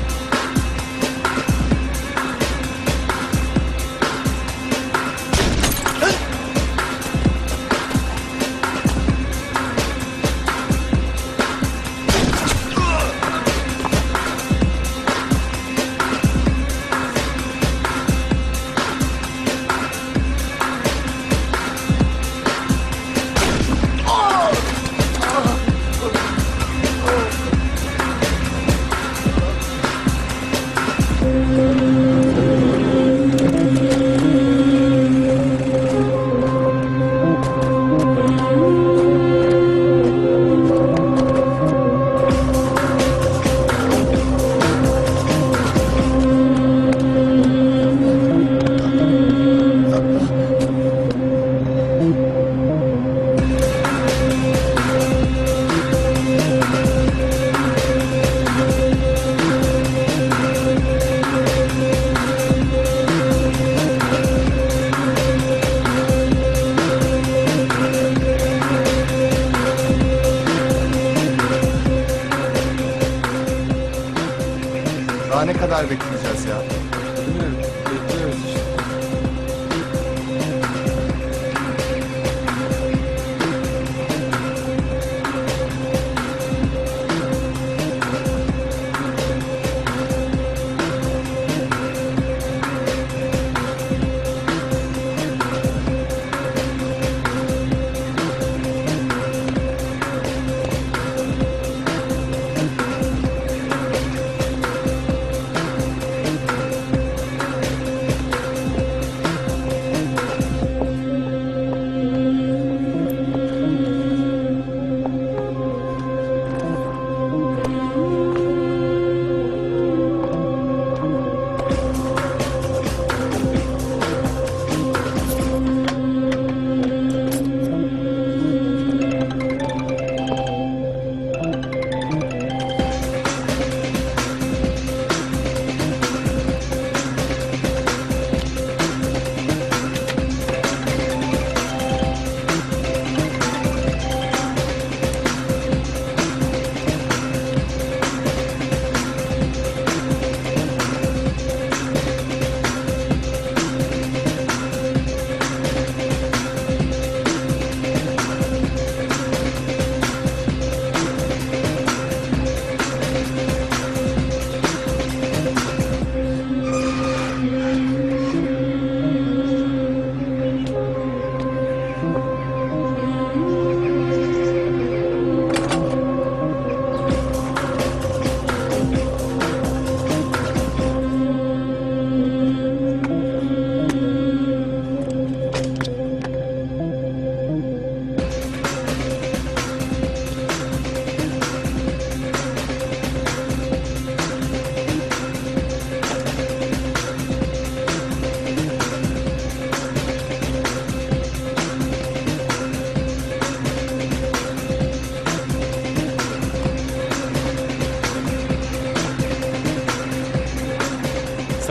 S17: Daha ne kadar bekleyeceğiz ya?
S7: Bekliyoruz işte.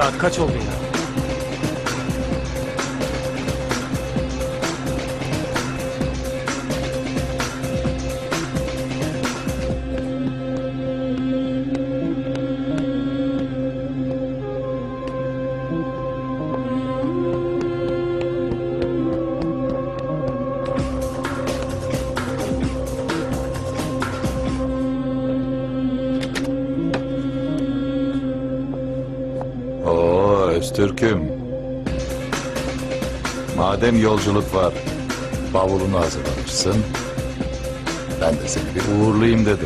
S2: Saat kaç oldu ya?
S10: Oo Öztürk'üm. Madem yolculuk var, bavulunu hazırlamışsın. Ben de seni bir uğurlayayım dedim.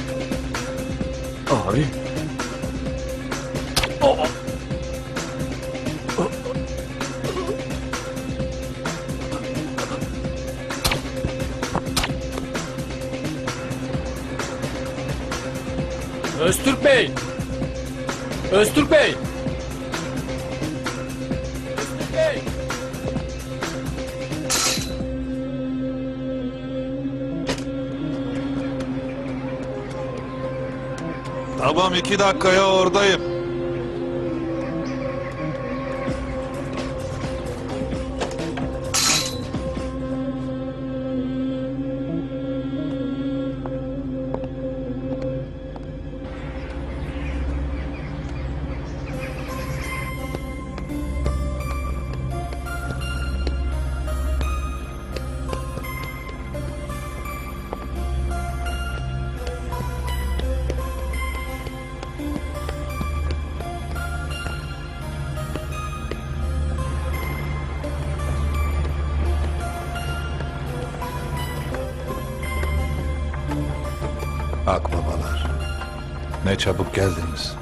S2: Abi. Öztürk Bey! Öztürk Bey! Öztürk Bey!
S10: Tamam, 2 dakikaya oradayım. Akbabalar, ne çabuk geldiniz.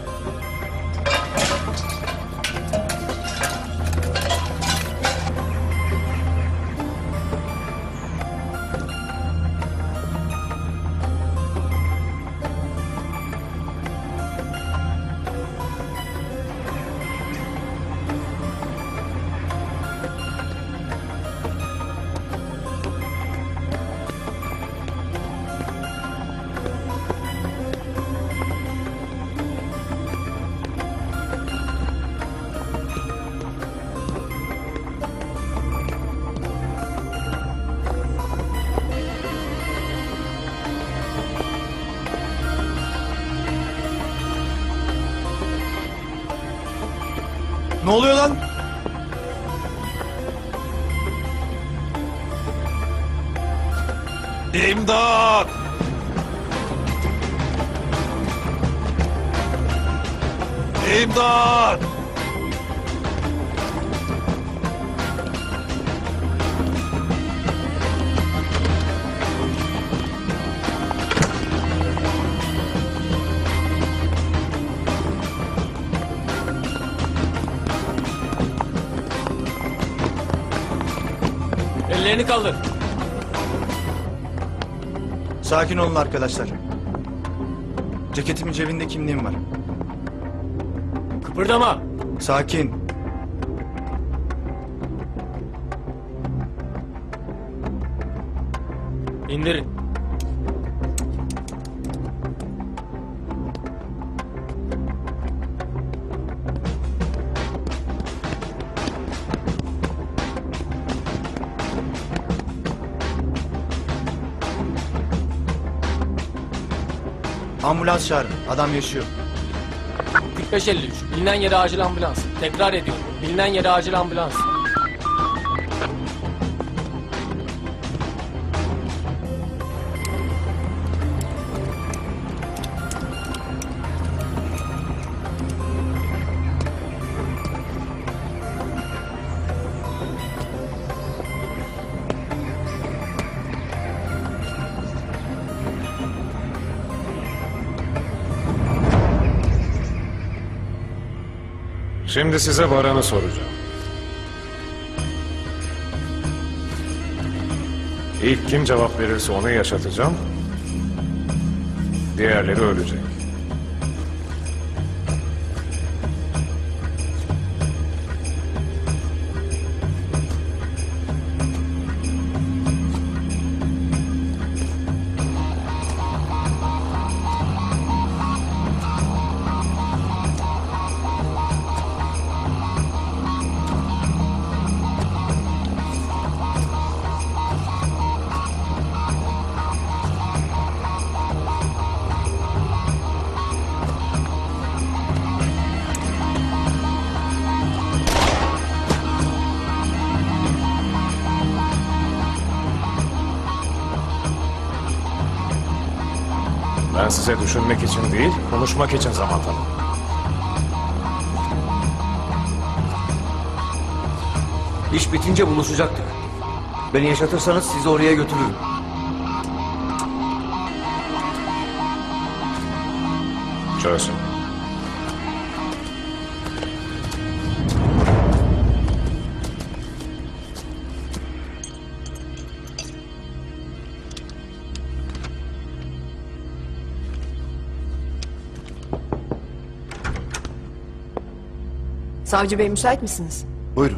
S6: Ne oluyor lan?
S10: İmdat! İmdat!
S2: Ellerini kaldır.
S6: Sakin olun arkadaşlar. Ceketimin cebinde kimliğim var.
S2: Kıpırdama.
S6: Sakin.
S2: İndirin.
S6: Ambulans çağırın. Adam yaşıyor.
S2: 4553. Bilinen yere acil ambulans. Tekrar ediyorum. Bilinen yere acil ambulans.
S16: Şimdi size Baran'ı soracağım. İlk kim cevap verirse onu yaşatacağım. Diğerleri ölecek. size düşünmek için değil, konuşmak için zaman tanıdım.
S5: İş bitince buluşacaktık. Beni yaşatırsanız sizi oraya götürürüm.
S16: Çözsün.
S11: Savcı bey müsait misiniz?
S9: Buyurun.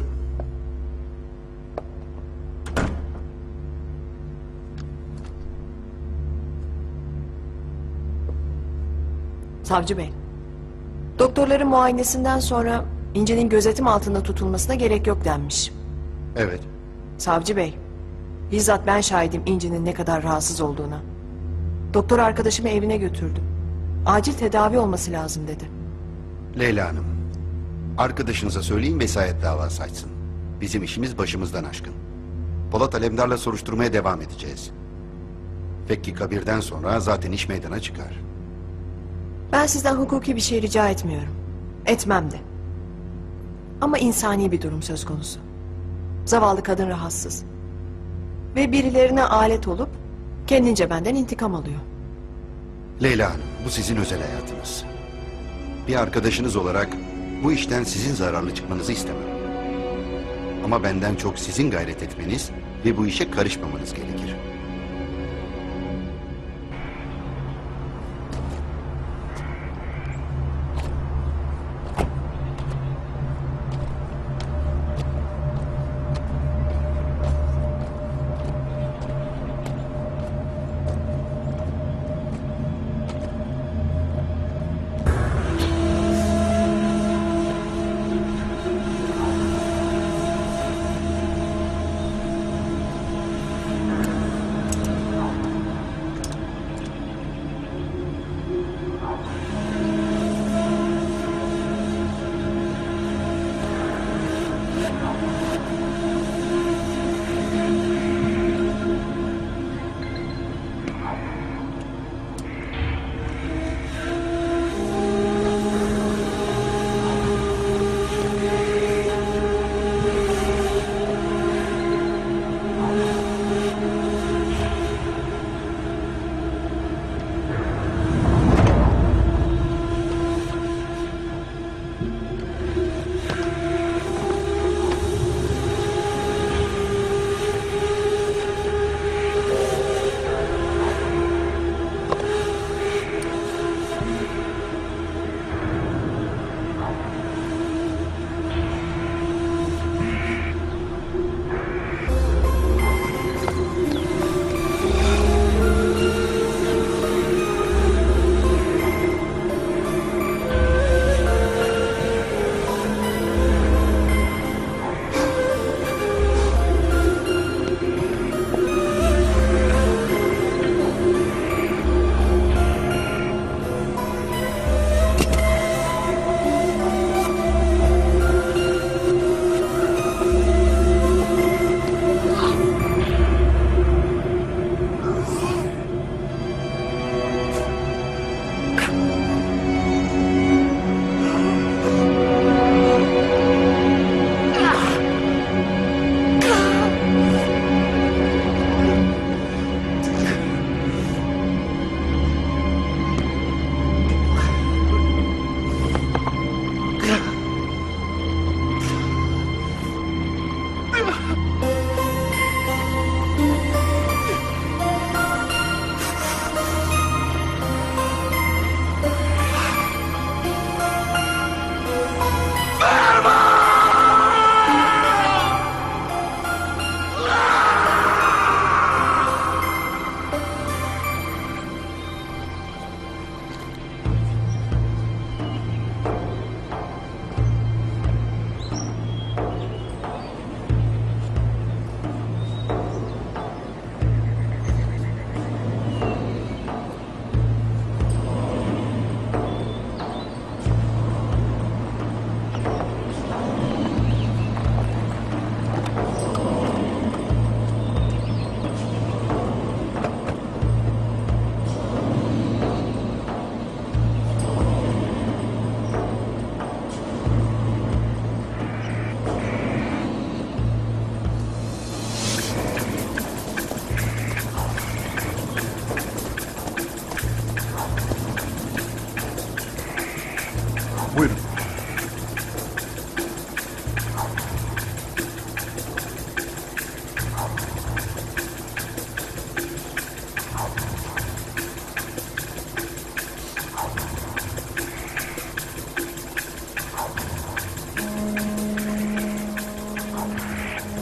S11: Savcı bey. Doktorların muayenesinden sonra İnci'nin gözetim altında tutulmasına gerek yok denmiş.
S9: Evet.
S11: Savcı bey. Bizzat ben şahidim İnci'nin ne kadar rahatsız olduğuna. Doktor arkadaşımı evine götürdü. Acil tedavi olması lazım dedi.
S22: Leyla Hanım, arkadaşınıza söyleyin vesayet davası açsın. Bizim işimiz başımızdan aşkın. Polat Alemdar'la soruşturmaya devam edeceğiz. Peki Kabir'den sonra zaten iş meydana çıkar.
S11: Ben sizden hukuki bir şey rica etmiyorum. Etmem de. Ama insani bir durum söz konusu. Zavallı kadın rahatsız. Ve birilerine alet olup kendince benden intikam alıyor.
S22: Leyla Hanım, bu sizin özel hayatınız. Bir arkadaşınız olarak bu işten sizin zararlı çıkmanızı istemem. Ama benden çok sizin gayret etmeniz ve bu işe karışmamanız gerekir.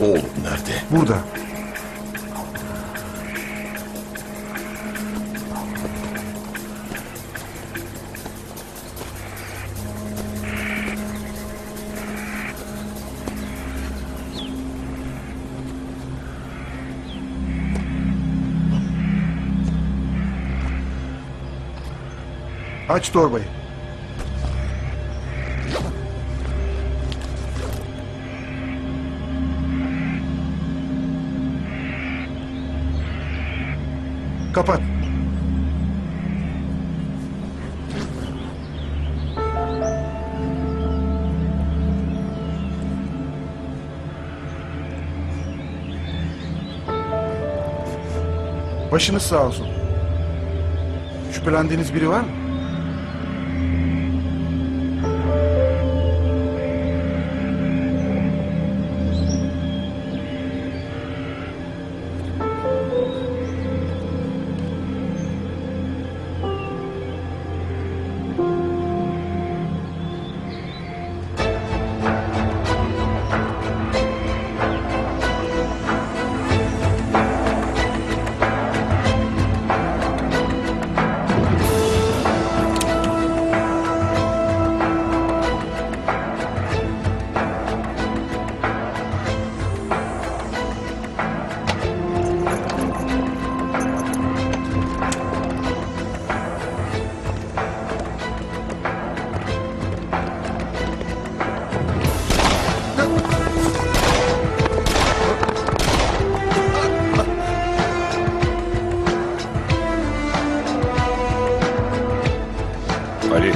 S10: Oğlum nerede?
S15: Burada. Aç torbayı. Kapat. Başınız sağ olsun. Şüphelendiğiniz biri var mı?
S16: Ali.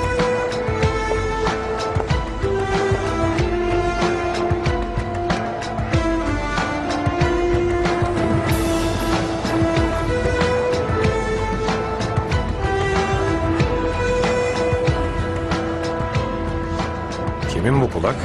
S16: Kimin bu kulak?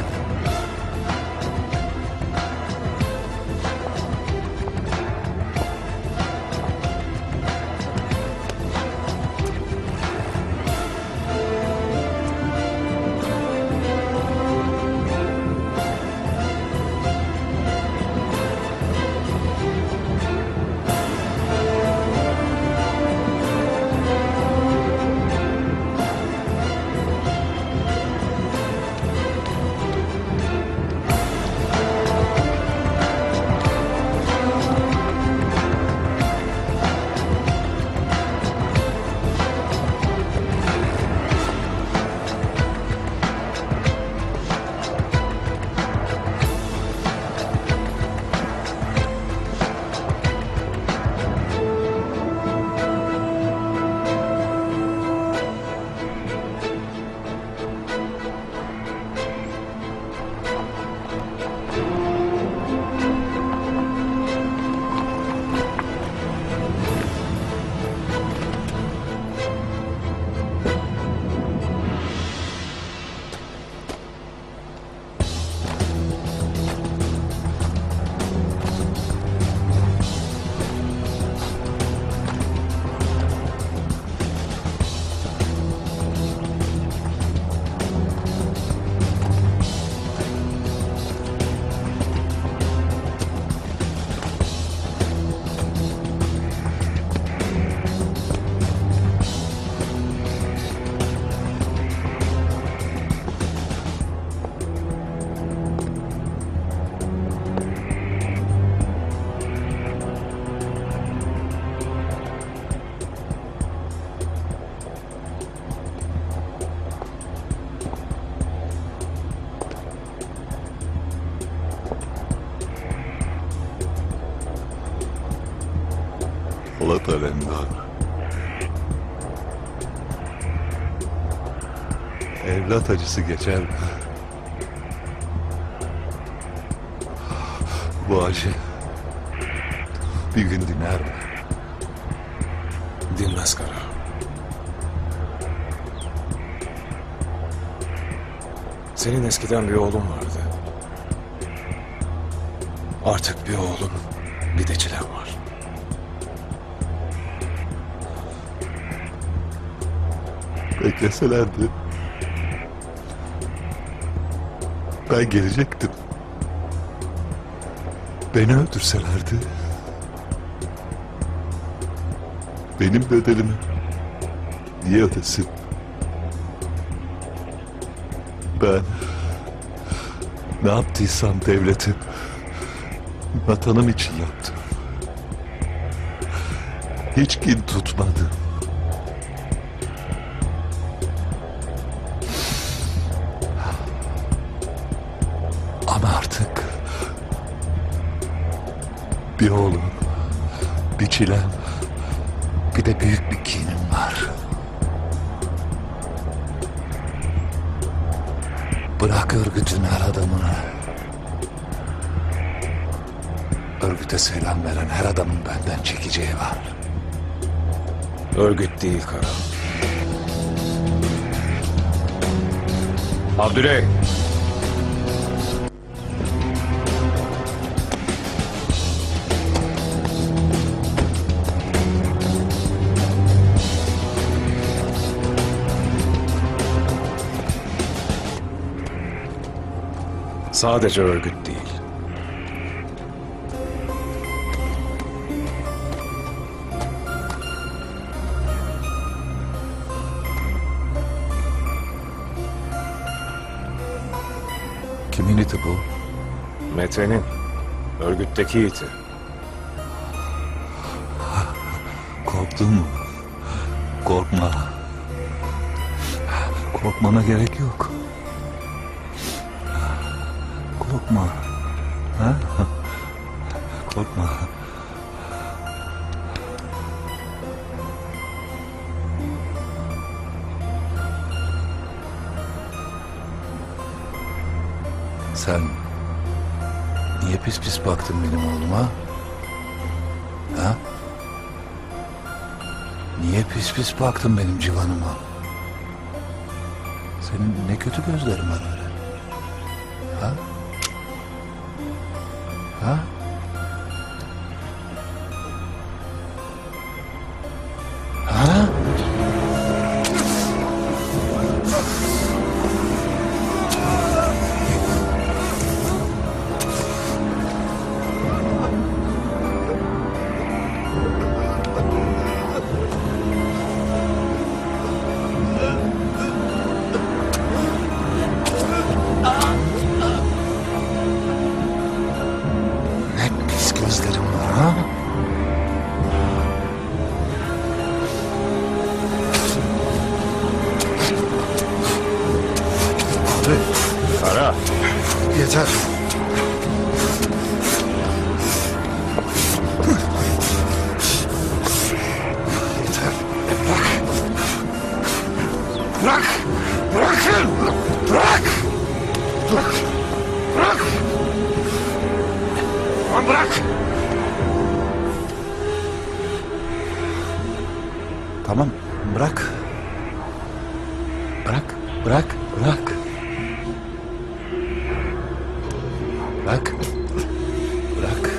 S10: Polat Alemdar. Evlat acısı geçer mi? Bu acı bir gün diner mi?
S7: Dinmez Kara.
S16: Senin eskiden bir oğlun vardı.
S7: Artık bir oğlum, bir de çilem var.
S10: Bekleselerdi ben gelecektim. Beni öldürselerdi, benim bedelimi niye ödesin? Ben ne yaptıysam devletim, vatanım için yaptım. Hiç kin tutmadım. Ama artık bir oğlum, bir çilem, bir de büyük bir kinim var. Bırak örgütün her adamını. Örgüte selam veren her adamın benden çekeceği var.
S16: Örgüt değil Kara. Abdüley. Sadece örgüt değil.
S10: Kimin iti bu?
S16: Mete'nin, örgütteki iti.
S10: Korktun mu? Korkma. Korkmana gerek yok. Korkma. Ha? Korkma. Sen niye pis pis baktın benim oğluma? Ha? Niye pis pis baktın benim civanıma? Senin ne kötü gözlerin var öyle. Ha? Ha? Ha? Gözlerim var ha?
S18: Abi.
S16: Kara.
S18: Yeter. Yeter. Bırak. Bırak. Bırakın. Bırak. Bırak. Bırak. Lan bırak.
S10: Tamam, bırak. Bırak, bırak, bırak. Bırak. Bırak.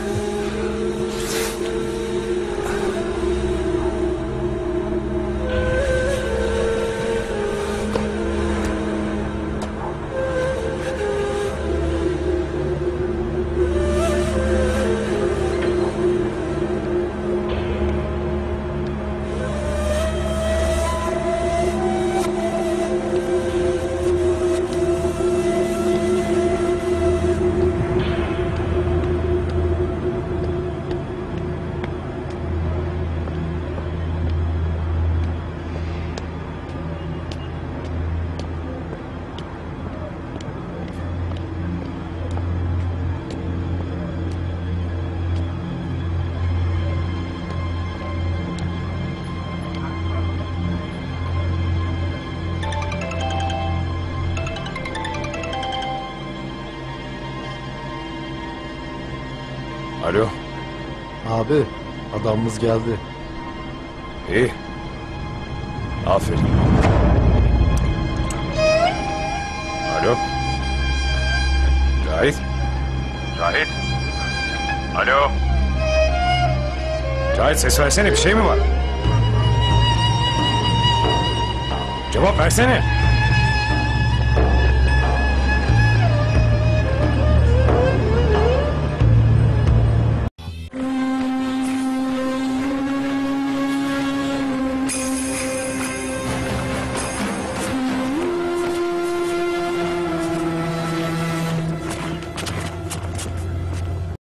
S16: Alo.
S14: Abi adamımız geldi.
S16: İyi. Aferin. Alo. Cahit. Cahit. Alo. Cahit ses versene, bir şey mi var? Cevap versene.